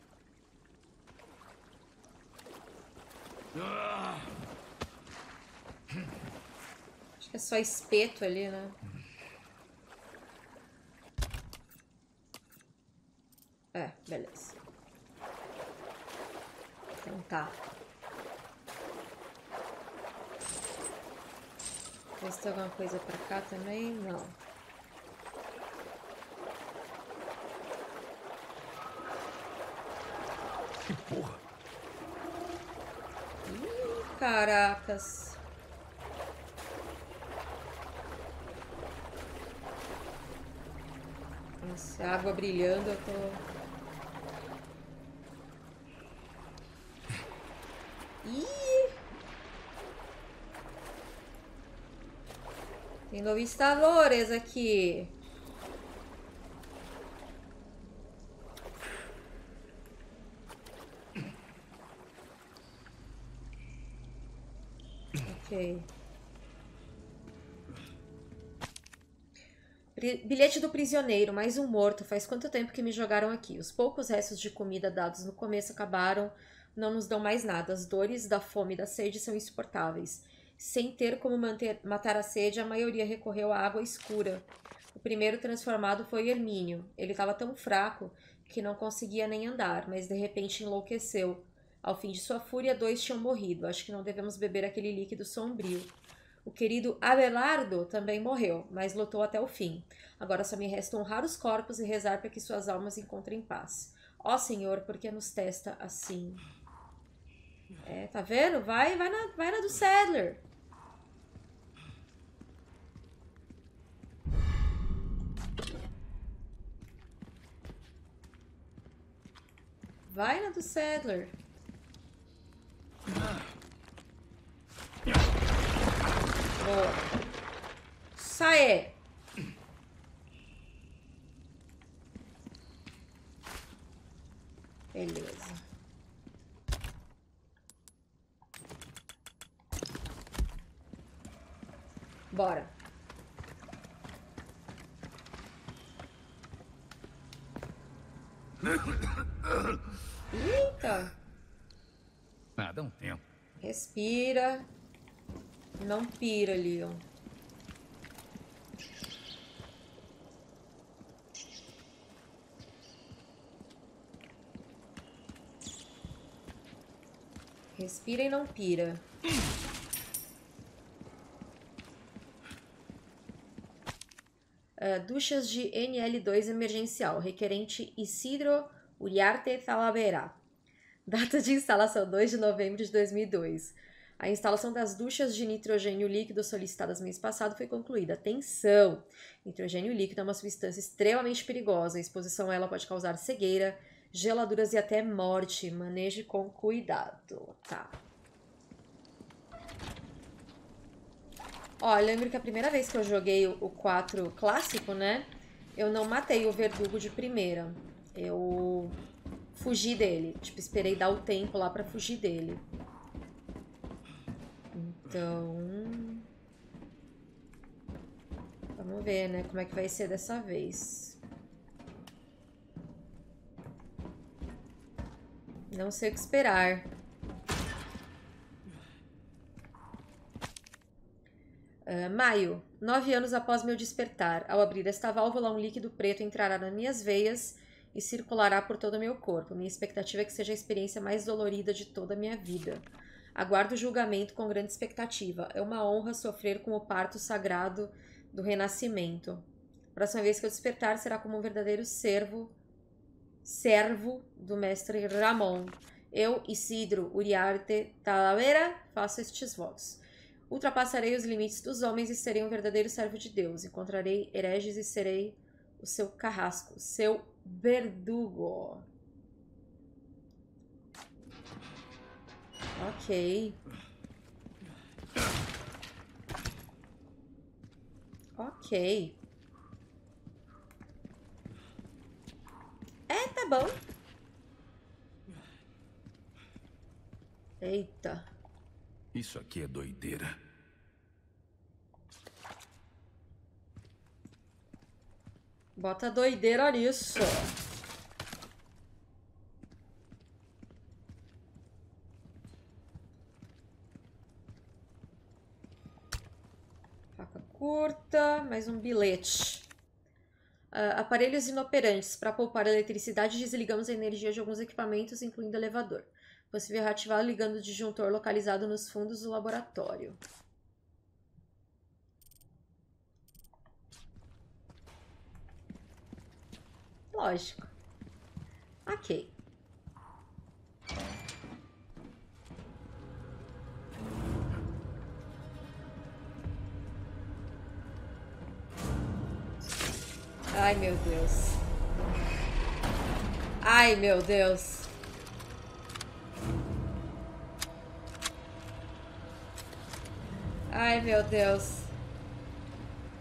Acho que é só espeto ali, né? É, beleza. Então tá. Vê se tem alguma coisa pra cá também. Não. Que porra! Ih, caracas. Nossa, a água brilhando, eu tô... Ih! Tem novistadores aqui. Ok. Bilhete do prisioneiro, mais um morto. Faz quanto tempo que me jogaram aqui? Os poucos restos de comida dados no começo acabaram. Não nos dão mais nada. As dores da fome e da sede são insuportáveis. Sem ter como manter, matar a sede, a maioria recorreu à água escura. O primeiro transformado foi Hermínio. Ele estava tão fraco que não conseguia nem andar, mas de repente enlouqueceu. Ao fim de sua fúria, dois tinham morrido. Acho que não devemos beber aquele líquido sombrio. O querido Abelardo também morreu, mas lutou até o fim. Agora só me resta honrar os corpos e rezar para que suas almas encontrem paz. Ó Senhor, por que nos testa assim? É, tá vendo? Vai, vai na, vai na do Saddler. Vai na do Saddler. Boa. Sai! Beleza. Bora. Eita. Ah, dá um tempo. Respira. Não pira, Leon. Respira e não pira. Uh, duchas de N L dois emergencial. Requerente Isidro Uriarte Talavera. Data de instalação dois de novembro de dois mil e dois. A instalação das duchas de nitrogênio líquido solicitadas mês passado foi concluída. Atenção! Nitrogênio líquido é uma substância extremamente perigosa. A exposição a ela pode causar cegueira, geladuras e até morte. Maneje com cuidado. Tá. Ó, eu lembro que a primeira vez que eu joguei o quatro clássico, né? Eu não matei o verdugo de primeira. Eu fugi dele. Tipo, esperei dar o tempo lá pra fugir dele. Então... Vamos ver, né? Como é que vai ser dessa vez. Não sei o que esperar. Uh, maio. Nove anos após meu despertar. Ao abrir esta válvula, um líquido preto entrará nas minhas veias e circulará por todo o meu corpo. Minha expectativa é que seja a experiência mais dolorida de toda a minha vida. Aguardo o julgamento com grande expectativa. É uma honra sofrer com o parto sagrado do renascimento. Próxima vez que eu despertar será como um verdadeiro servo, servo do mestre Ramon. Eu, Isidro Uriarte Talavera, faço estes votos. Ultrapassarei os limites dos homens e serei um verdadeiro servo de Deus. Encontrarei hereges e serei o seu carrasco, seu verdugo. Ok. Ok. É, tá bom. Eita. Isso aqui é doideira. Bota doideira nisso. Faca curta, mais um bilhete. Uh, aparelhos inoperantes. Para poupar eletricidade, desligamos a energia de alguns equipamentos, incluindo elevador. Possível reativar ligando o disjuntor localizado nos fundos do laboratório. Lógico. Ok. Ai, meu Deus. Ai, meu Deus. Ai, meu Deus.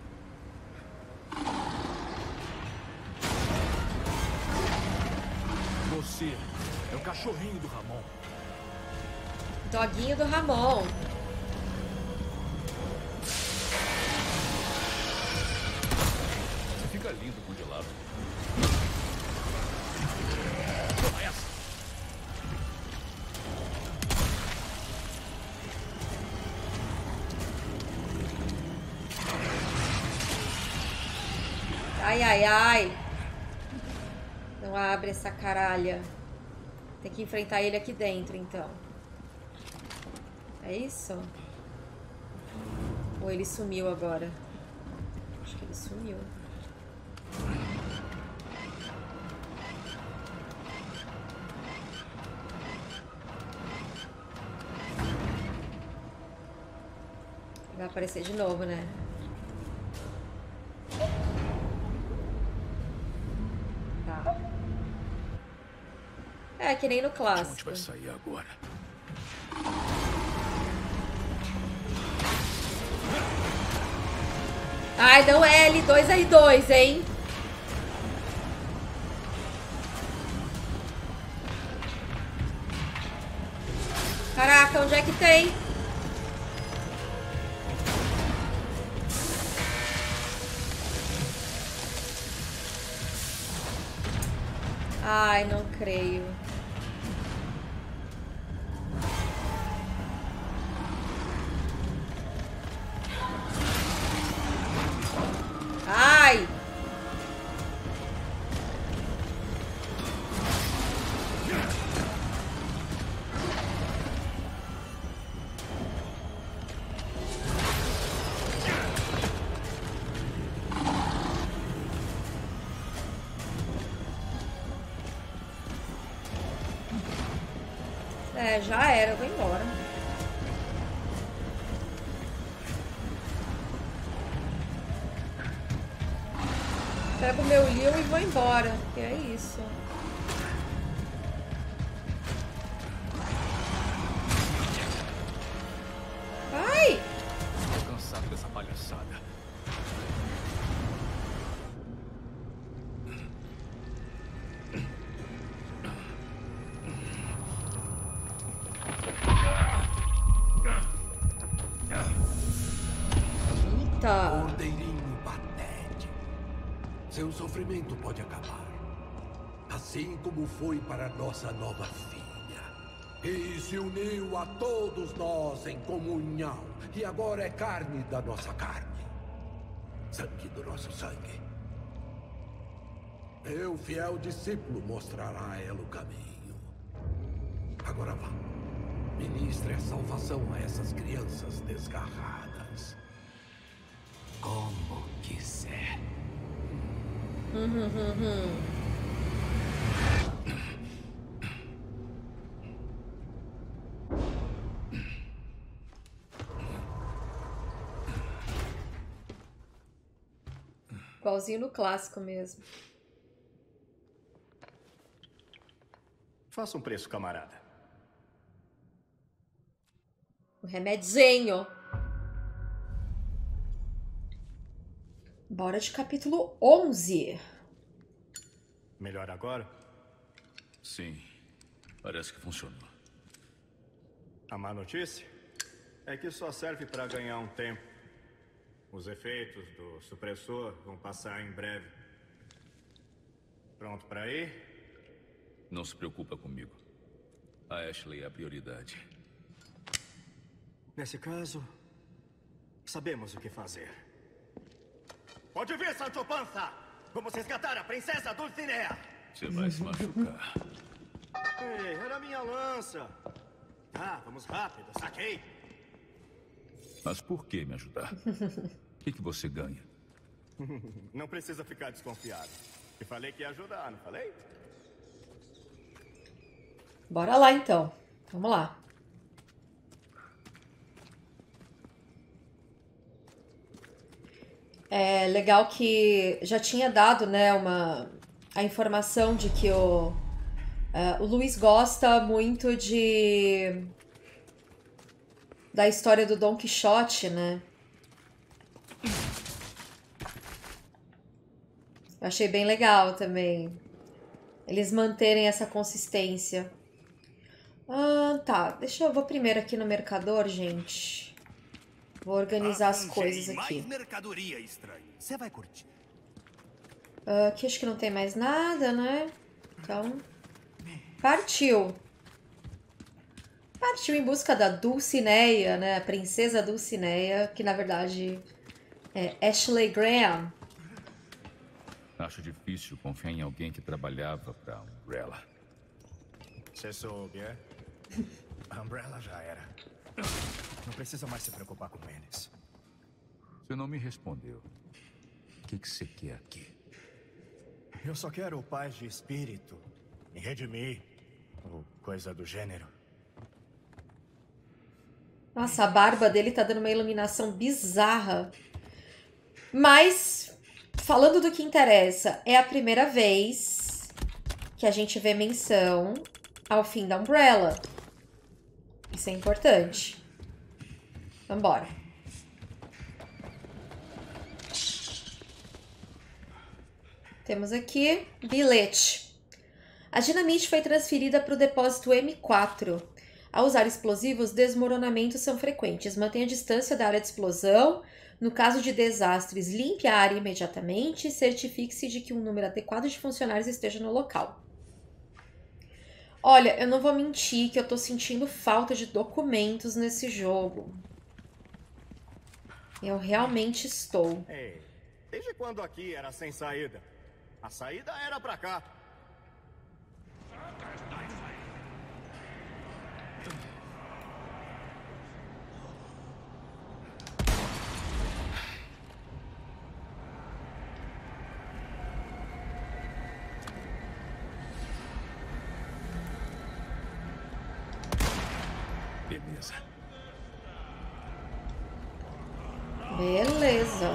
você. É o cachorrinho do Ramon. Doguinho do Ramon. Você fica lindo congelado. Toma essa. Ai, ai, ai. Não abre essa caralha. Tem que enfrentar ele aqui dentro, então. É isso? Ou ele sumiu agora? Acho que ele sumiu. Vai aparecer de novo, né? Tá. É, que nem no clássico. Onde vai sair agora? Ai, não é L dois R dois, hein? Caraca, onde é que tem? Ai, não creio. Ai! É, já era, eu vou embora. Pego o meu Leon e vou embora, que é isso. Ai! Tô cansado dessa palhaçada. Eita! Cordeirinho patético. Seu sofrimento pode acabar. Assim como foi para nossa nova filha. E se uniu a todos nós em comunhão. E agora é carne da nossa carne. Sangue do nosso sangue. Meu fiel discípulo mostrará a ela o caminho. Agora vá. Ministre a salvação a essas crianças desgarradas. Como quiser. Uhum, uhum. Igualzinho no clássico mesmo. Faça um preço, camarada. O remedinho. Bora de capítulo onze. Melhor agora? Sim, parece que funcionou. A má notícia é que só serve para ganhar um tempo. Os efeitos do supressor vão passar em breve. Pronto para ir? Não se preocupa comigo. A Ashley é a prioridade. Nesse caso, sabemos o que fazer. Pode vir, Sancho Panza! Vamos resgatar a princesa Dulcinea! Você vai se machucar. Ei, era minha lança! Ah, vamos rápido, saquei! Mas por que me ajudar? O que, que você ganha? Não precisa ficar desconfiado. Eu falei que ia ajudar, não falei? Bora lá, então. Vamos lá. É legal que já tinha dado, né, uma, a informação de que o, uh, o Luiz gosta muito de da história do Dom Quixote, né? Eu achei bem legal também. Eles manterem essa consistência. Ah, tá. Deixa eu... Vou primeiro aqui no mercador, gente. Vou organizar as coisas aqui. Mais mercadoria estranha. Você vai curtir. Uh, aqui acho que não tem mais nada, né? Então... Partiu. Partiu em busca da Dulcinea, né? A princesa Dulcinea, que na verdade é Ashley Graham. Acho difícil confiar em alguém que trabalhava pra Umbrella. Você soube, é? A Umbrella já era. Não precisa mais se preocupar com eles. Você não me respondeu. O que que você quer aqui? Eu só quero paz de espírito. Me redimir. Ou coisa do gênero. Nossa, a barba dele tá dando uma iluminação bizarra. Mas, falando do que interessa, é a primeira vez que a gente vê menção ao fim da Umbrella. Isso é importante. Vambora. Temos aqui bilhete. A dinamite foi transferida para o depósito M quatro. Ao usar explosivos, desmoronamentos são frequentes. Mantenha a distância da área de explosão. No caso de desastres, limpe a área imediatamente e certifique-se de que um número adequado de funcionários esteja no local. Olha, eu não vou mentir que eu tô sentindo falta de documentos nesse jogo. Eu realmente estou. Ei, desde quando aqui era sem saída? A saída era pra cá. Beleza. Beleza.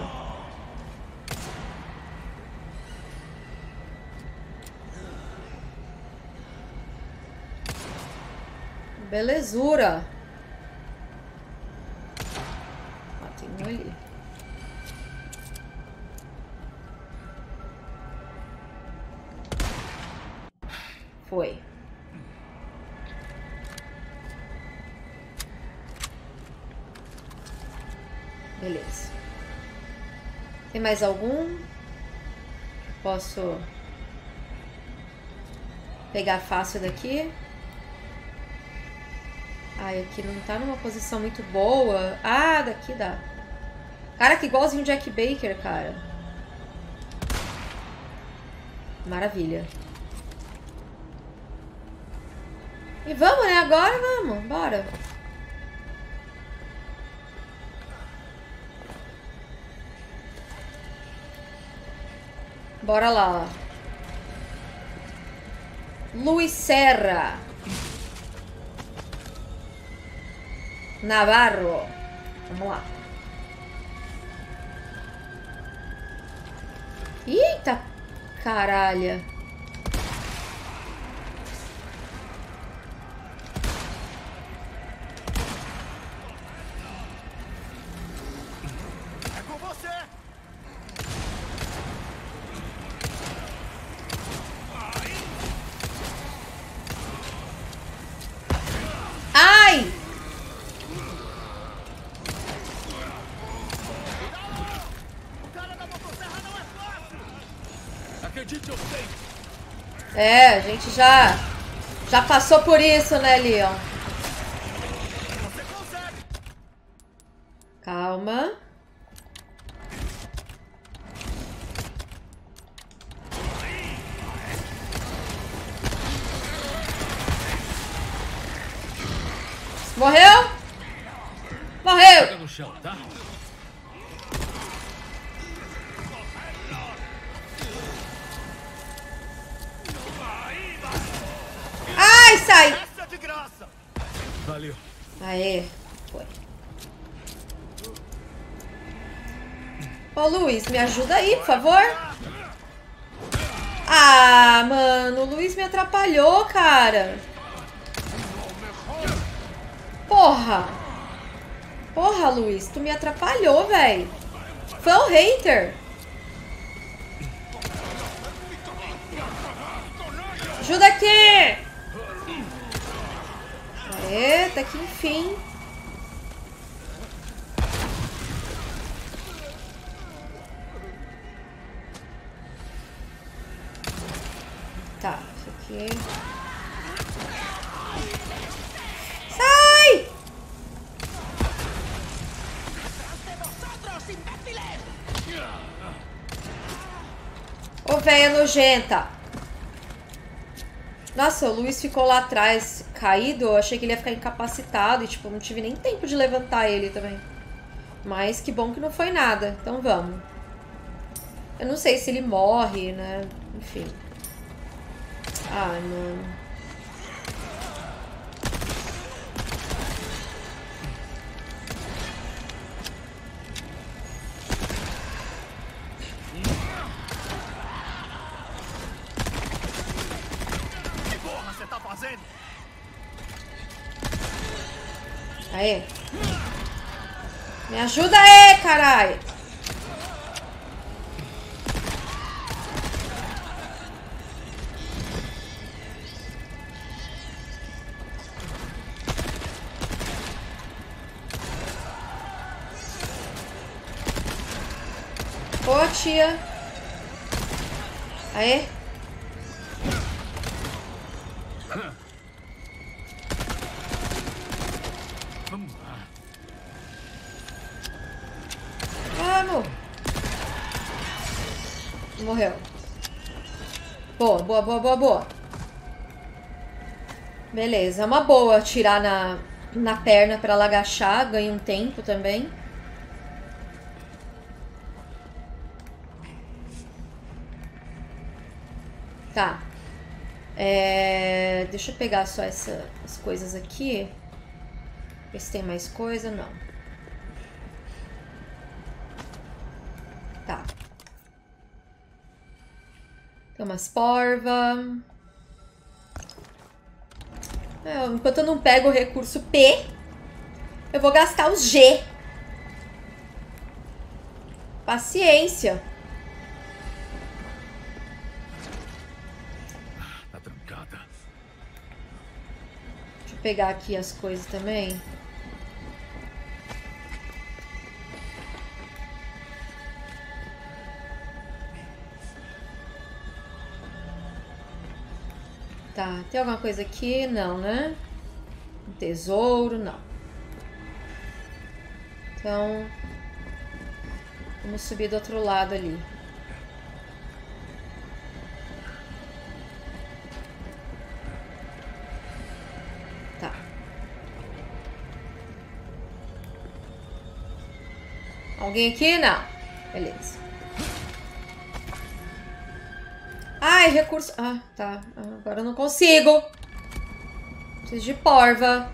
Belezura. Ah, tem um ali. Foi. Beleza. Tem mais algum? Posso pegar fácil daqui? Ai, aqui não tá numa posição muito boa. Ah, daqui dá. Cara, que igualzinho o Jack Baker, cara. Maravilha. E vamos, né? Agora vamos. Bora. Bora lá. Luiz Serra. Navarro. Vamos lá. Eita caralho. É com você! Ai! Acredite, eu sei. É, a gente já já passou por isso, né, Leon? Calma. Morreu? Morreu! Fica no chão, tá? Ai, sai! Essa é de graça! Valeu. Aê, foi. Ô, Luiz, me ajuda aí, por favor. Ah, mano, o Luiz me atrapalhou, cara. Porra. Porra, Luiz, tu me atrapalhou, velho. Foi o hater. Ajuda aqui! Aê, até que enfim. Tá, isso aqui. Sai! Ô, véia nojenta. Nossa, o Luiz ficou lá atrás caído. Eu achei que ele ia ficar incapacitado. E, tipo, não tive nem tempo de levantar ele também. Mas que bom que não foi nada. Então vamos. Eu não sei se ele morre, né? Enfim. Ai, mano. Aê. Me ajuda aí, caralho. Boa, tia. Aê. Vamos. Morreu. Boa, boa, boa, boa, boa. Beleza, é uma boa atirar na, na perna pra ela agachar. Ganha um tempo também. Tá. É, deixa eu pegar só essa, as coisas aqui. Ver se tem mais coisa. Não. Tá. Tem umas porva. É, enquanto eu não pego o recurso P, eu vou gastar os G. Paciência. Tá trancada. Deixa eu pegar aqui as coisas também. Tá, tem alguma coisa aqui? Não, né? Um tesouro, não. Então, vamos subir do outro lado ali. Tá. Alguém aqui? Não. Beleza. Ai, recurso... Ah, tá. Agora eu não consigo. Preciso de porva.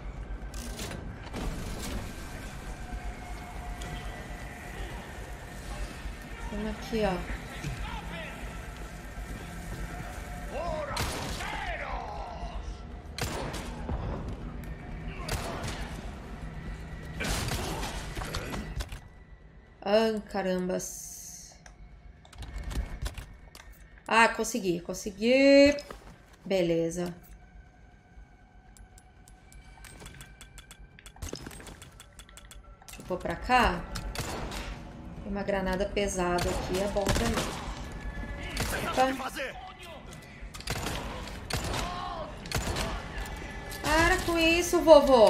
Vamos aqui, ó. Ah, carambas. Ah, consegui, consegui. Beleza. Deixa eu pôr pra cá. Tem uma granada pesada aqui, é bom pra mim. Opa. Para com isso, vovô.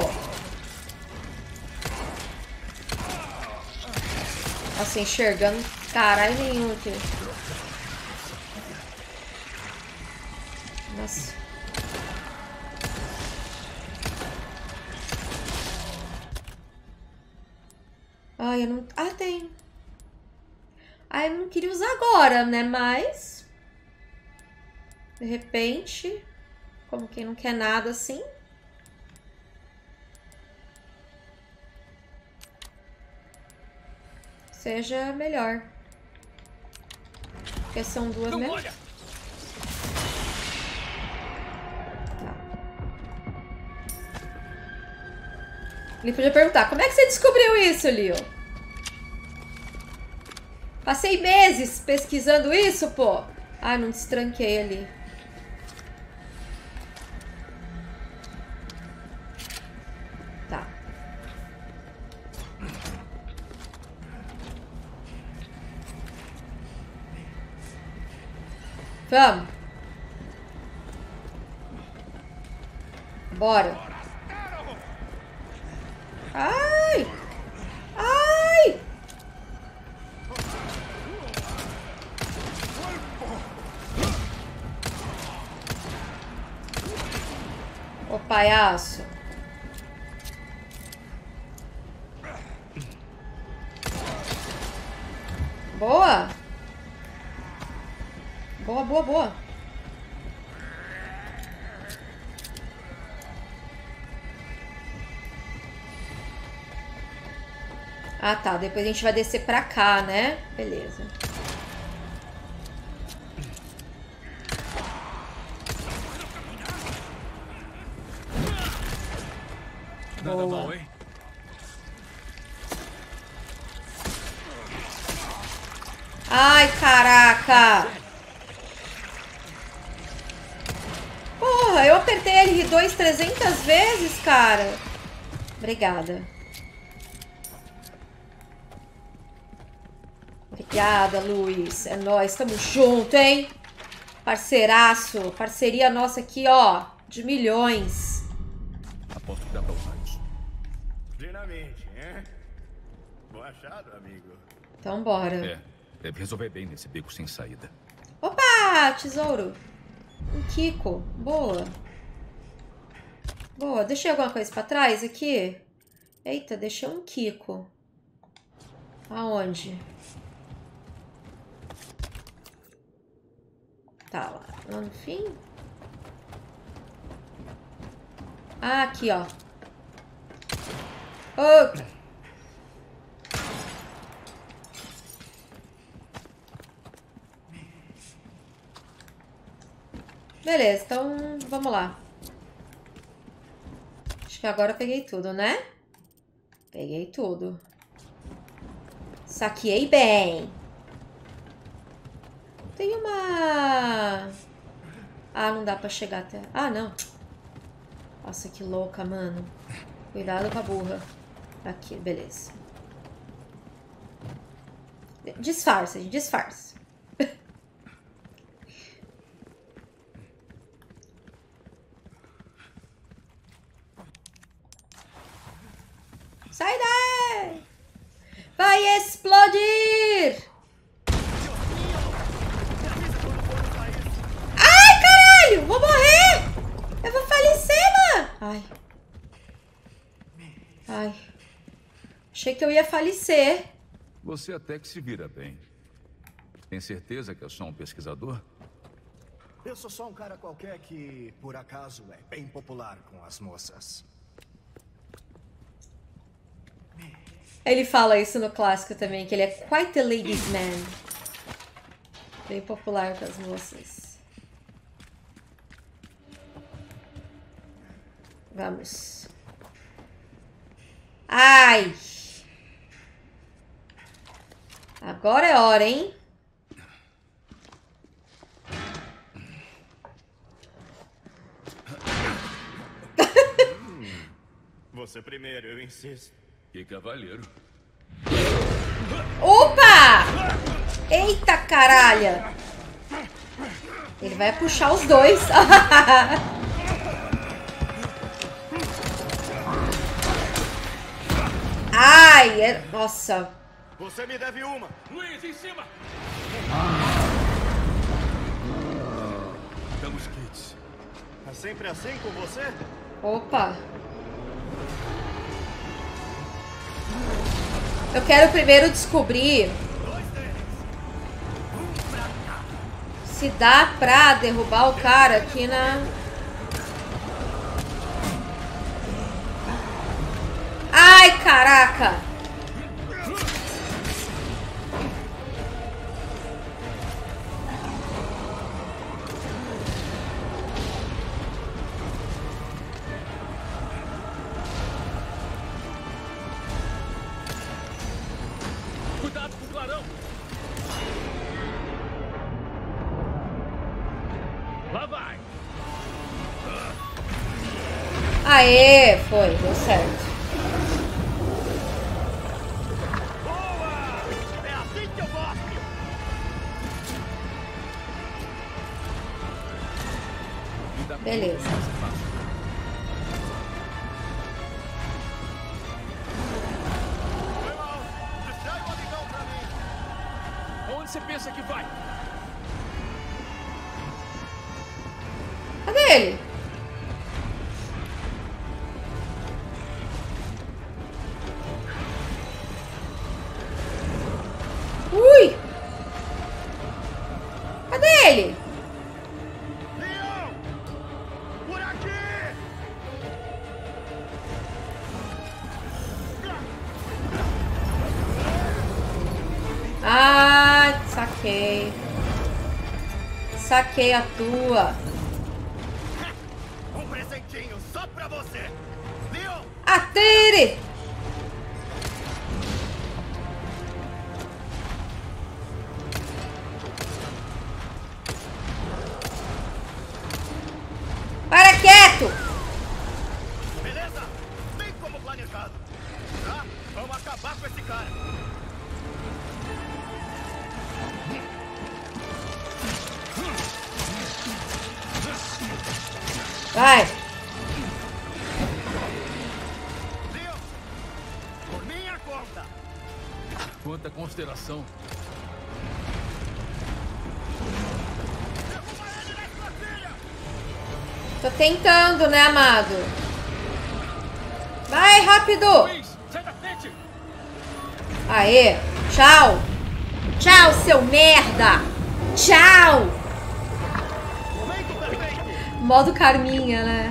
Assim, enxergando caralho nenhum aqui. Nossa. Ai, eu não... Ah, tem. Ai, eu não queria usar agora, né? Mas... De repente... Como quem não quer nada assim... Seja melhor. Porque são duas mesmo. Ele podia perguntar, como é que você descobriu isso, Leo? Passei meses pesquisando isso, pô. Ah, não destranquei ali. Tá. Vamos. Bora. Ai! Ai! Ô palhaço. Boa. Boa, boa, boa. Ah, tá. Depois a gente vai descer pra cá, né? Beleza. Nada mal, hein? Ai, caraca! Porra, eu apertei L dois trezentas vezes, cara. Obrigada. Obrigada, Luiz. É nóis, tamo junto, hein? Parceiraço. Parceria nossa aqui, ó. De milhões. Aposto que dá pra usar isso. Dinamite, hein? Boa achado, amigo. Então, bora. É, deve resolver bem nesse beco sem saída. Opa, tesouro. Um Kiko. Boa. Boa. Deixei alguma coisa pra trás aqui? Eita, deixei um Kiko. Aonde? Tá lá. Lá no fim? Ah, aqui, ó. Oh. Beleza, então vamos lá. Acho que agora eu peguei tudo, né? Peguei tudo. Saqueei bem. Tem uma... Ah, não dá pra chegar até... Ah, não. Nossa, que louca, mano. Cuidado com a burra. Aqui, beleza. Disfarça, gente, disfarça. Sai daí! Vai explodir! Ai, caralho! Vou morrer! Eu vou falecer, mano! Ai. Ai. Achei que eu ia falecer. Você até que se vira bem. Tem certeza que é só um pesquisador? Eu sou só um cara qualquer que, por acaso, é bem popular com as moças. Ele fala isso no clássico também, que ele é quite a ladies man. Bem popular com as moças. Vamos. Ai! Agora é hora, hein? Você primeiro, eu insisto. Que cavalheiro. Opa! Eita, caralho! Ele vai puxar os dois. Ai, é... nossa. Você me deve uma. Luiz, em cima! Damos kits. É sempre assim com você? Opa. Eu quero primeiro descobrir se dá pra derrubar o cara aqui na... Ai, caraca! Cuidado com o clarão! Lá vai! Aê, foi, deu certo. Beleza. Onde você pensa que vai? Cadê ele? Ui! Cadê ele? Leon! Por aqui! Ah, saquei. Saquei a tua. Um presentinho só pra você! Leon! Atire! Para quieto! Beleza? Bem como planejado. Tá? Vamos acabar com esse cara. Vai! Leon! Por minha conta! Quanta consideração. Derruba ele na escotilha! Tô tentando, né, amado? Vai, rápido! Luiz, sai da frente! Aê! Tchau! Tchau, seu merda! Tchau! Momento perfeito! Modo Carminha, né?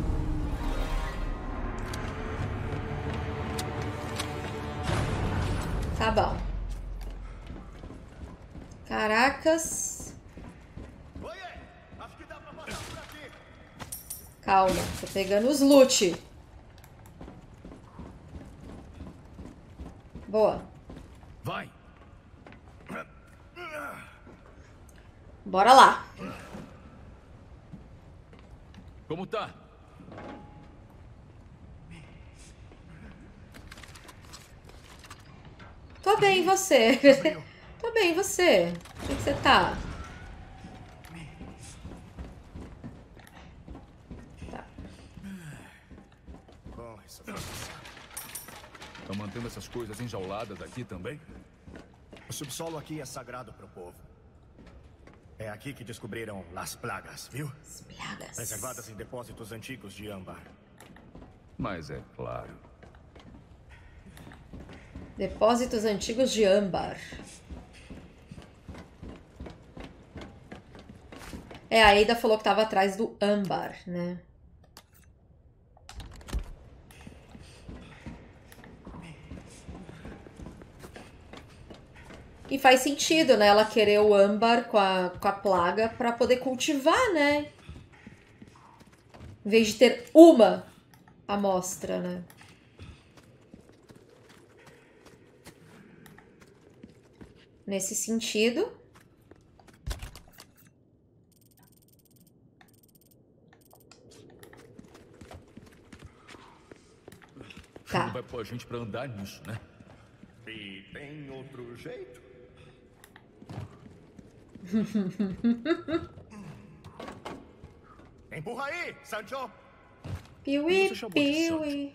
Tá bom. Caracas. Oiê! Acho que dá pra passar por aqui. Calma, tô pegando os loot. Boa. Vai. Bora lá. Como tá? Tô bem, e você? Tô bem, e você? Como que você tá? Tá. Bom, isso Estão mantendo essas coisas enjauladas aqui também? O subsolo aqui é sagrado pro povo. É aqui que descobriram Las Plagas, viu? As piadas. Preservadas em depósitos antigos de âmbar. Mas é claro. Depósitos antigos de âmbar. É, a Ada falou que tava atrás do âmbar, né? E faz sentido, né? Ela querer o âmbar com a, com a plaga pra poder cultivar, né? Em vez de ter uma amostra, né? Nesse sentido. Tá. Não vai pôr a gente pra andar nisso, né? E tem outro jeito? Empurra aí, Sancho! Piuí, Você chamou de piuí.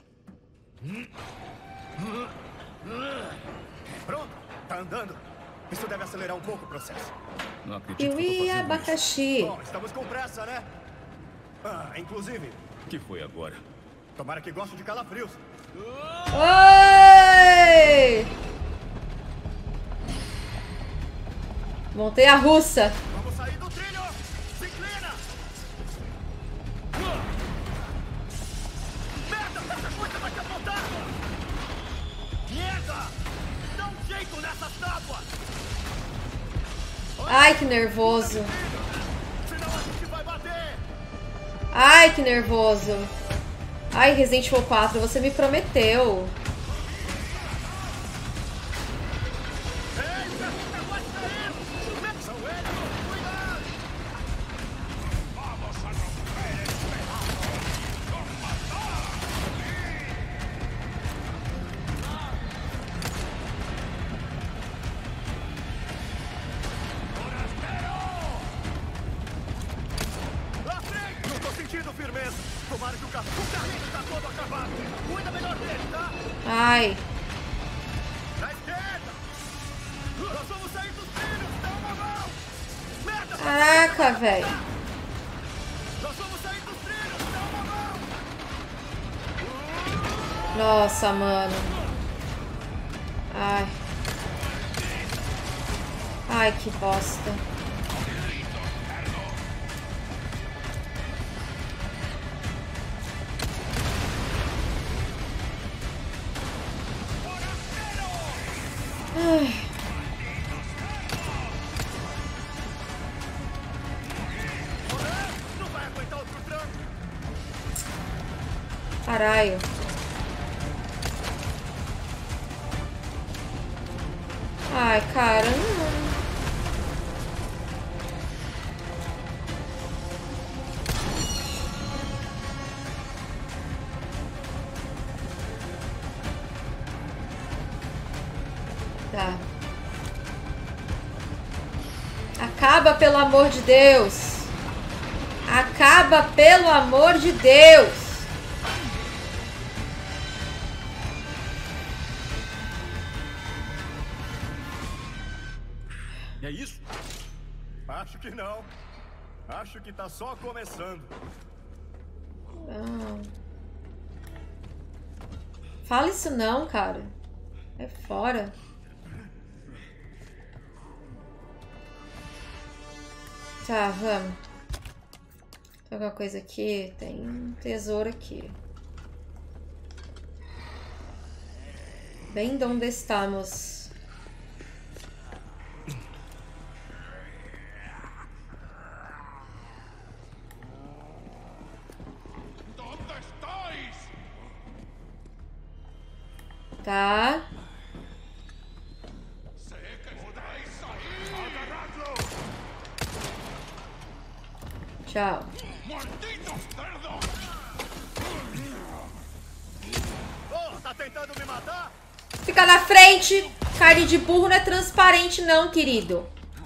Pronto, tá andando. Isso deve acelerar um pouco o processo. Não acredito que eu tô Piuí, fazendo isso. abacaxi. Bom, estamos com pressa, né? Ah, inclusive, O que foi agora? tomara que goste de calafrios. Oi! Montei a russa. Vamos sair do trilho! Se inclina! Merda, essa coisa vai te apontar! Merda! Dá um jeito nessas tábuas! Ai, que nervoso. Senão a gente vai bater! Ai, que nervoso. Ai, Resident Evil quatro, você me prometeu. Eita, tá quase caindo! São eles! Cuidado! Vamos a Lá frente! Não tô sentindo Ai. Na esquerda! Nós vamos sair dos trilhos! Dá uma mão! Merda! Caraca, velho. Nós vamos sair dos trilhos! Dá uma mão! Nossa, mano. Ai. Ai, que bosta. Ai. Não vai aguentar outro tranco! Caralho. Ai, cara, não. Tá. Acaba, pelo amor de Deus. Acaba, pelo amor de Deus. É isso? Acho que não. Acho que tá só começando. Ah. Fala isso não, cara. É fora. Tá, vamos. Tem alguma coisa aqui? Tem um tesouro aqui. Bem de onde estamos. Tá. Tchau. Oh, tá tentando me matar? Fica na frente. Carne de burro não é transparente não, querido.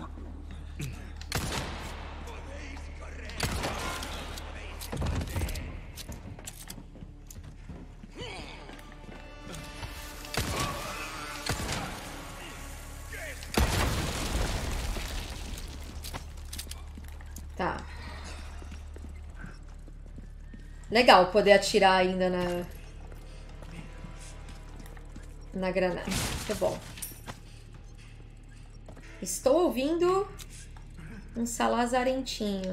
Tá. Legal poder atirar ainda na... na granada. Que bom. Estou ouvindo um salazarentinho.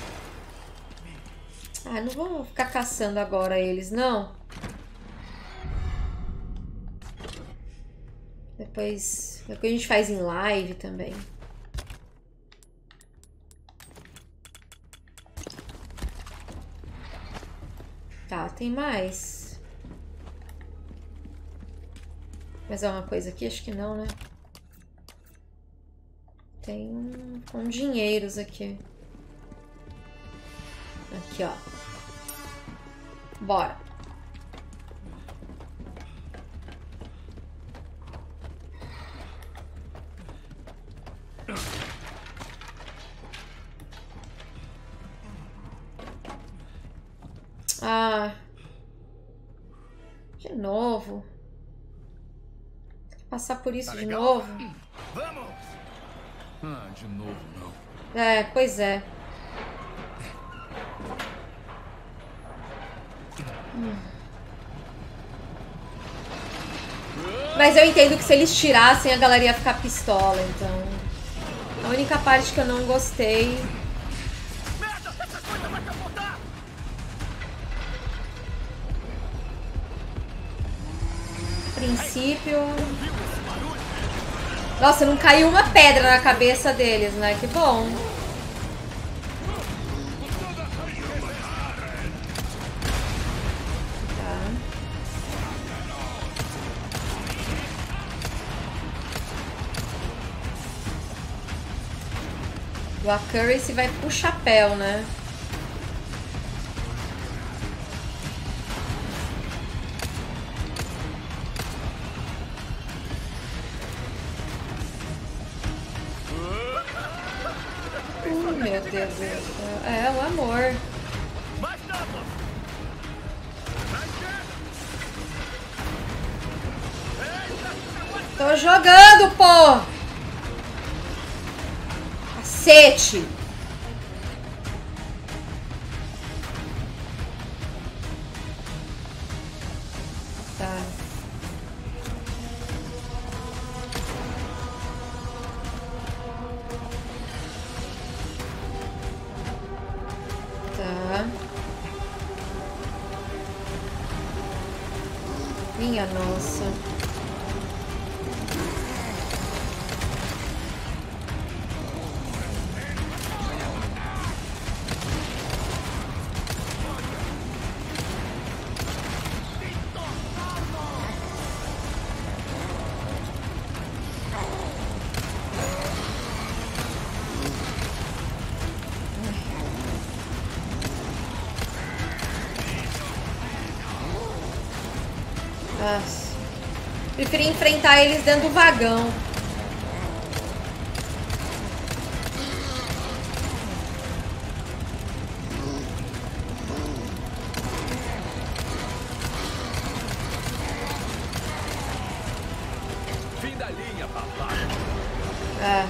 Ah, não vou ficar caçando agora eles, não. Depois, depois a gente faz em live também. Tá, tem mais. Mais alguma coisa aqui? Acho que não, né? Tem um, um dinheiros aqui. Aqui, ó. Bora. Ah. De novo. Tem que passar por isso Tá de legal? novo. Vamos! Ah, de novo não. É, pois é. Hum. Mas eu entendo que se eles tirassem, a galera ia ficar pistola, então... A única parte que eu não gostei... Merda, essa coisa vai capotar! Princípio... Nossa, não caiu uma pedra na cabeça deles, né? Que bom. Tá. O Accuracy vai pro chapéu, né? Uh, meu Deus do céu. É, o amor. Mais tábua! Na esquerda! Tô jogando, pô! Cacete! Tá. Tá. Minha nossa. Nossa. Preferi enfrentar eles dentro do vagão. Fim da linha, papai. É.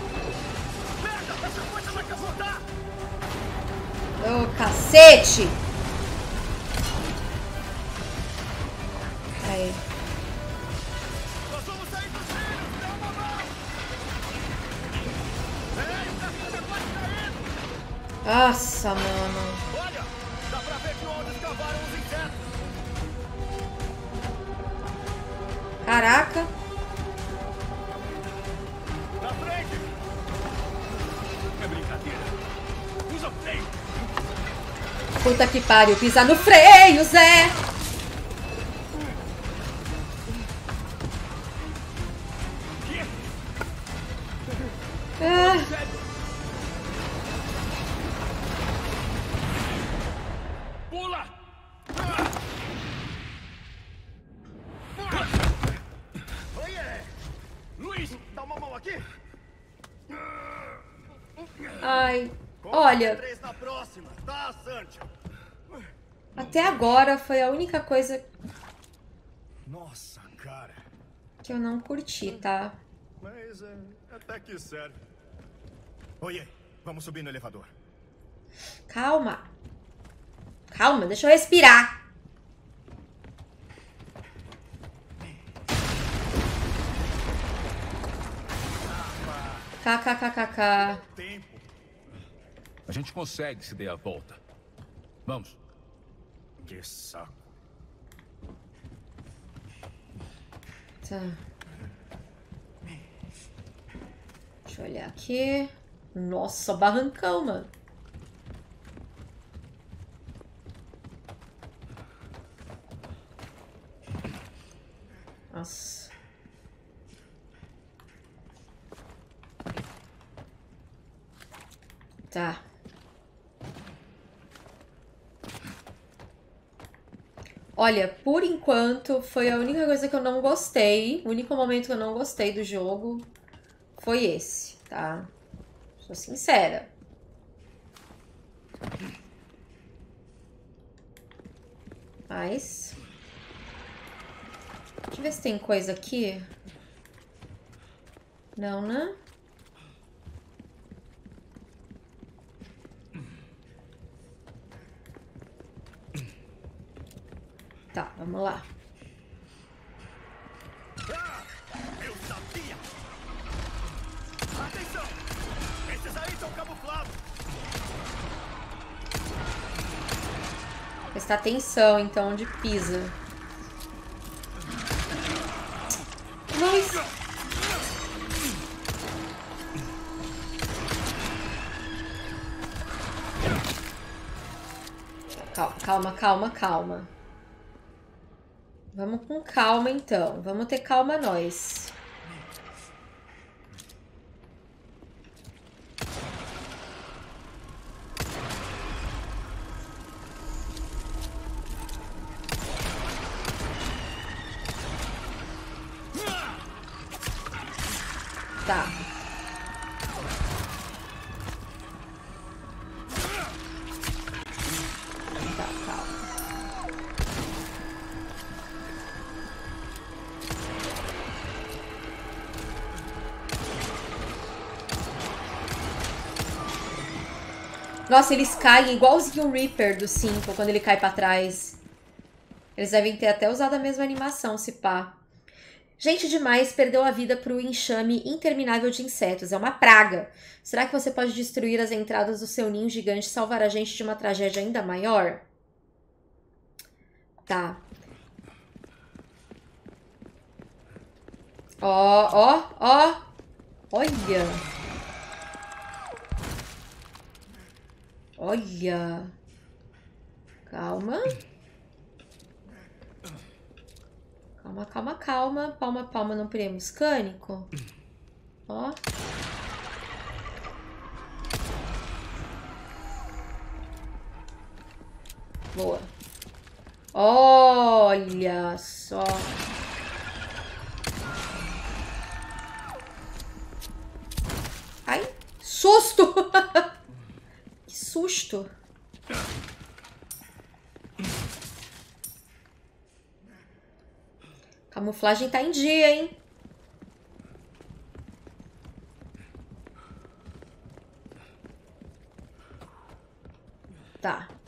Ô, cacete! Aí. Nós vamos sair dos trilhos! Dá uma mão! Ei, o carrinho pode cair! Nossa, mano. Olha! Dá pra ver de onde escavaram os insetos! Caraca. Na frente! É brincadeira. Usa o freio. Puta que pariu. Pisar no freio, Zé. Ah. Pula! Oiê! Luiz! Dá uma mão aqui! Ai. Olha, Três na próxima, tá, Sancho? até agora foi a única coisa Nossa, cara. que eu não curti, tá? Mas é, até que serve. Oiê, vamos subir no elevador. Calma. Calma, deixa eu respirar. KKKKK. Tempo. A gente consegue se der a volta. Vamos. Que saco. Tá. Deixa eu olhar aqui. Nossa, barrancão, mano. Nossa. Tá. Olha, por enquanto foi a única coisa que eu não gostei. O único momento que eu não gostei do jogo foi esse, tá? Sou sincera. Mas... deixa eu ver se tem coisa aqui. Não, né? Tá, vamos lá. Ah, eu sabia! Atenção! Esses aí estão camuflados! Prestar atenção, então, onde pisa. Nossa! Calma, calma, calma, calma. Vamos com calma, então. Vamos ter calma nós. Tá. Tá, calma. Nossa, eles caem igualzinho o Reaper do cinco, quando ele cai pra trás. Eles devem ter até usado a mesma animação, se pá. Gente demais perdeu a vida pro enxame interminável de insetos. É uma praga. Será que você pode destruir as entradas do seu ninho gigante e salvar a gente de uma tragédia ainda maior? Tá. Ó, ó, ó. Olha. Olha. Calma. Calma, calma, calma. Palma, palma no prêmio-mecânico. Ó. Boa. Olha só. Ai, susto! Que susto! Camuflagem tá em dia, hein? Tá.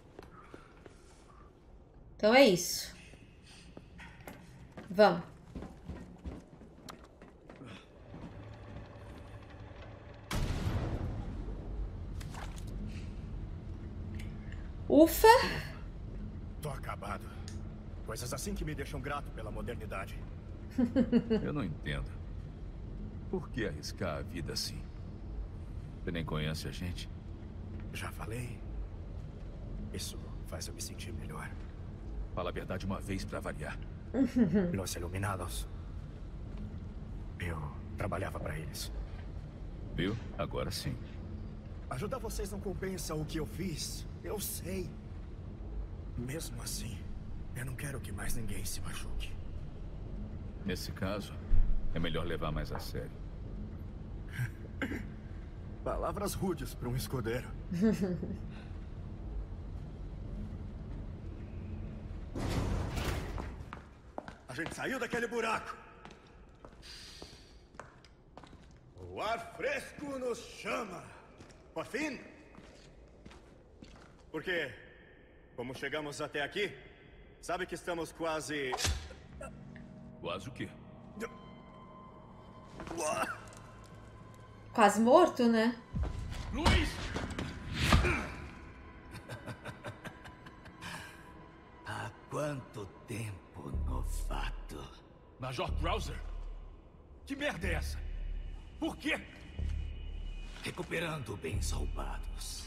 Então é isso. Vamos. Ufa! Tô acabado. Coisas assim que me deixam grato pela modernidade. Eu não entendo. Por que arriscar a vida assim? Você nem conhece a gente? Já falei. Isso faz eu me sentir melhor. Fala a verdade uma vez pra variar. Los Iluminados. Eu trabalhava pra eles. Viu? Agora sim. Ajudar vocês não compensa o que eu fiz. Eu sei. Mesmo assim, eu não quero que mais ninguém se machuque. Nesse caso, é melhor levar mais a sério. Palavras rudes para um escudeiro. A gente saiu daquele buraco. O ar fresco nos chama. Por fim. Porque, como chegamos até aqui, sabe que estamos quase... Quase o quê? Quase morto, né? Luiz! Há quanto tempo, novato? Major Krauser? Que merda é essa? Por quê? Recuperando bens roubados.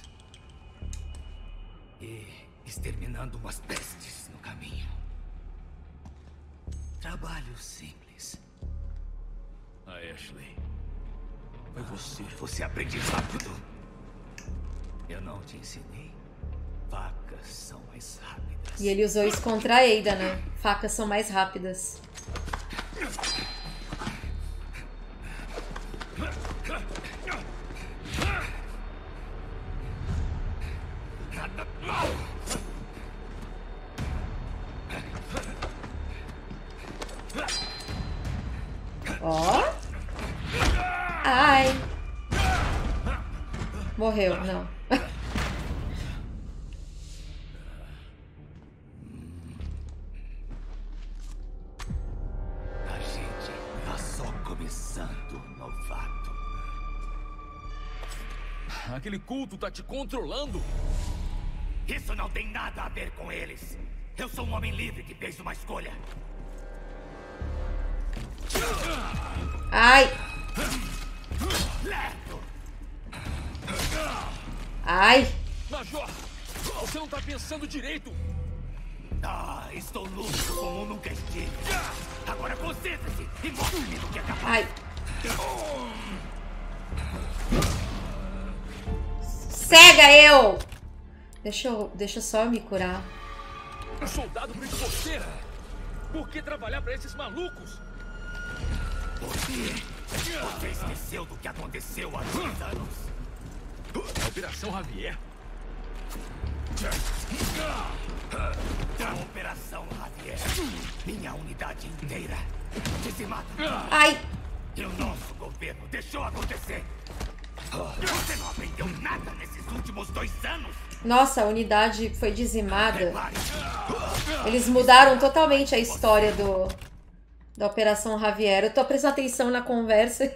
E exterminando umas pestes no caminho. Trabalho simples. A Ashley. Foi você. Você aprende rápido. Eu não te ensinei. Facas são mais rápidas. E ele usou isso contra a Ada, né? Facas são mais rápidas. Ó. Ai. Morreu, não. A gente tá só começando, novato. Aquele culto tá te controlando? Isso não tem nada a ver com eles. Eu sou um homem livre que fez uma escolha. Ai. Ai. Major, você não tá pensando direito. Ah, estou lúcido como nunca estive. Agora concentre-se e mostre-me do que é capaz. Ai. Cega eu! Deixa eu, deixa só eu me curar. Um soldado prende você. Por que trabalhar pra esses malucos? Por quê? Você esqueceu do que aconteceu há dois anos? A Operação Javier. A Operação Javier. Minha unidade inteira dizimada. Ai. E o nosso governo deixou acontecer. Você não aprendeu nada nesses últimos dois anos? Nossa, a unidade foi dizimada. Eles mudaram totalmente a história do da Operação Javier. Eu tô prestando atenção na conversa.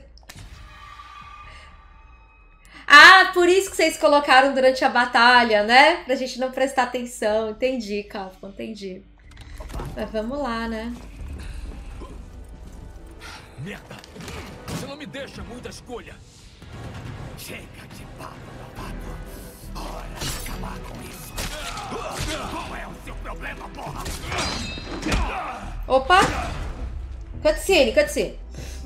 Ah, por isso que vocês colocaram durante a batalha, né? Pra gente não prestar atenção. Entendi, Capcom, entendi. Mas vamos lá, né? Merda! Você não me deixa muita escolha. Chega de papo, novato. Hora de acabar com isso. Qual é o seu problema, porra? Opa! Cutscene, cutscene.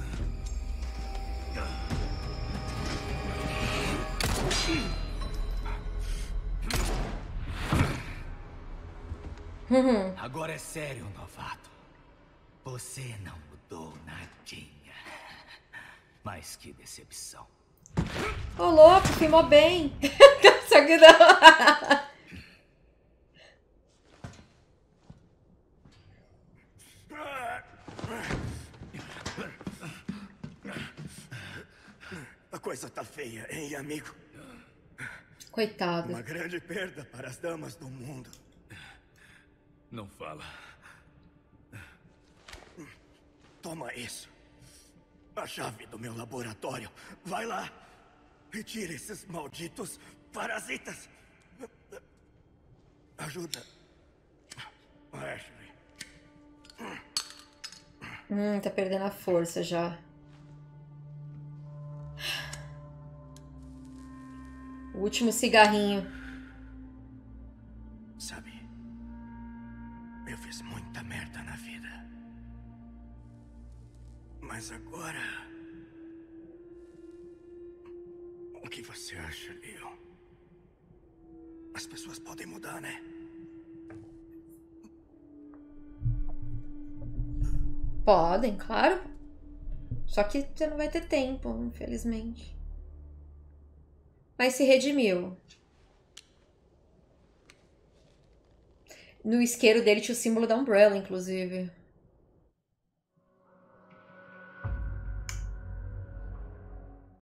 Uhum. Agora é sério, novato. Você não mudou nadinha. Mas que decepção. Ô, louco, filmou bem. Só que não. A coisa tá feia, hein, amigo? Coitado. Uma grande perda para as damas do mundo. Não fala. Toma isso. A chave do meu laboratório. Vai lá. Retire esses malditos parasitas. Ajuda. Ashley. Hum, tá perdendo a força já. O último cigarrinho. Sabe, eu fiz muita merda na vida. Mas agora... O que você acha, Leon? As pessoas podem mudar, né? Podem, claro. Só que você não vai ter tempo, infelizmente. Mas se redimiu. No isqueiro dele tinha o símbolo da Umbrella, inclusive.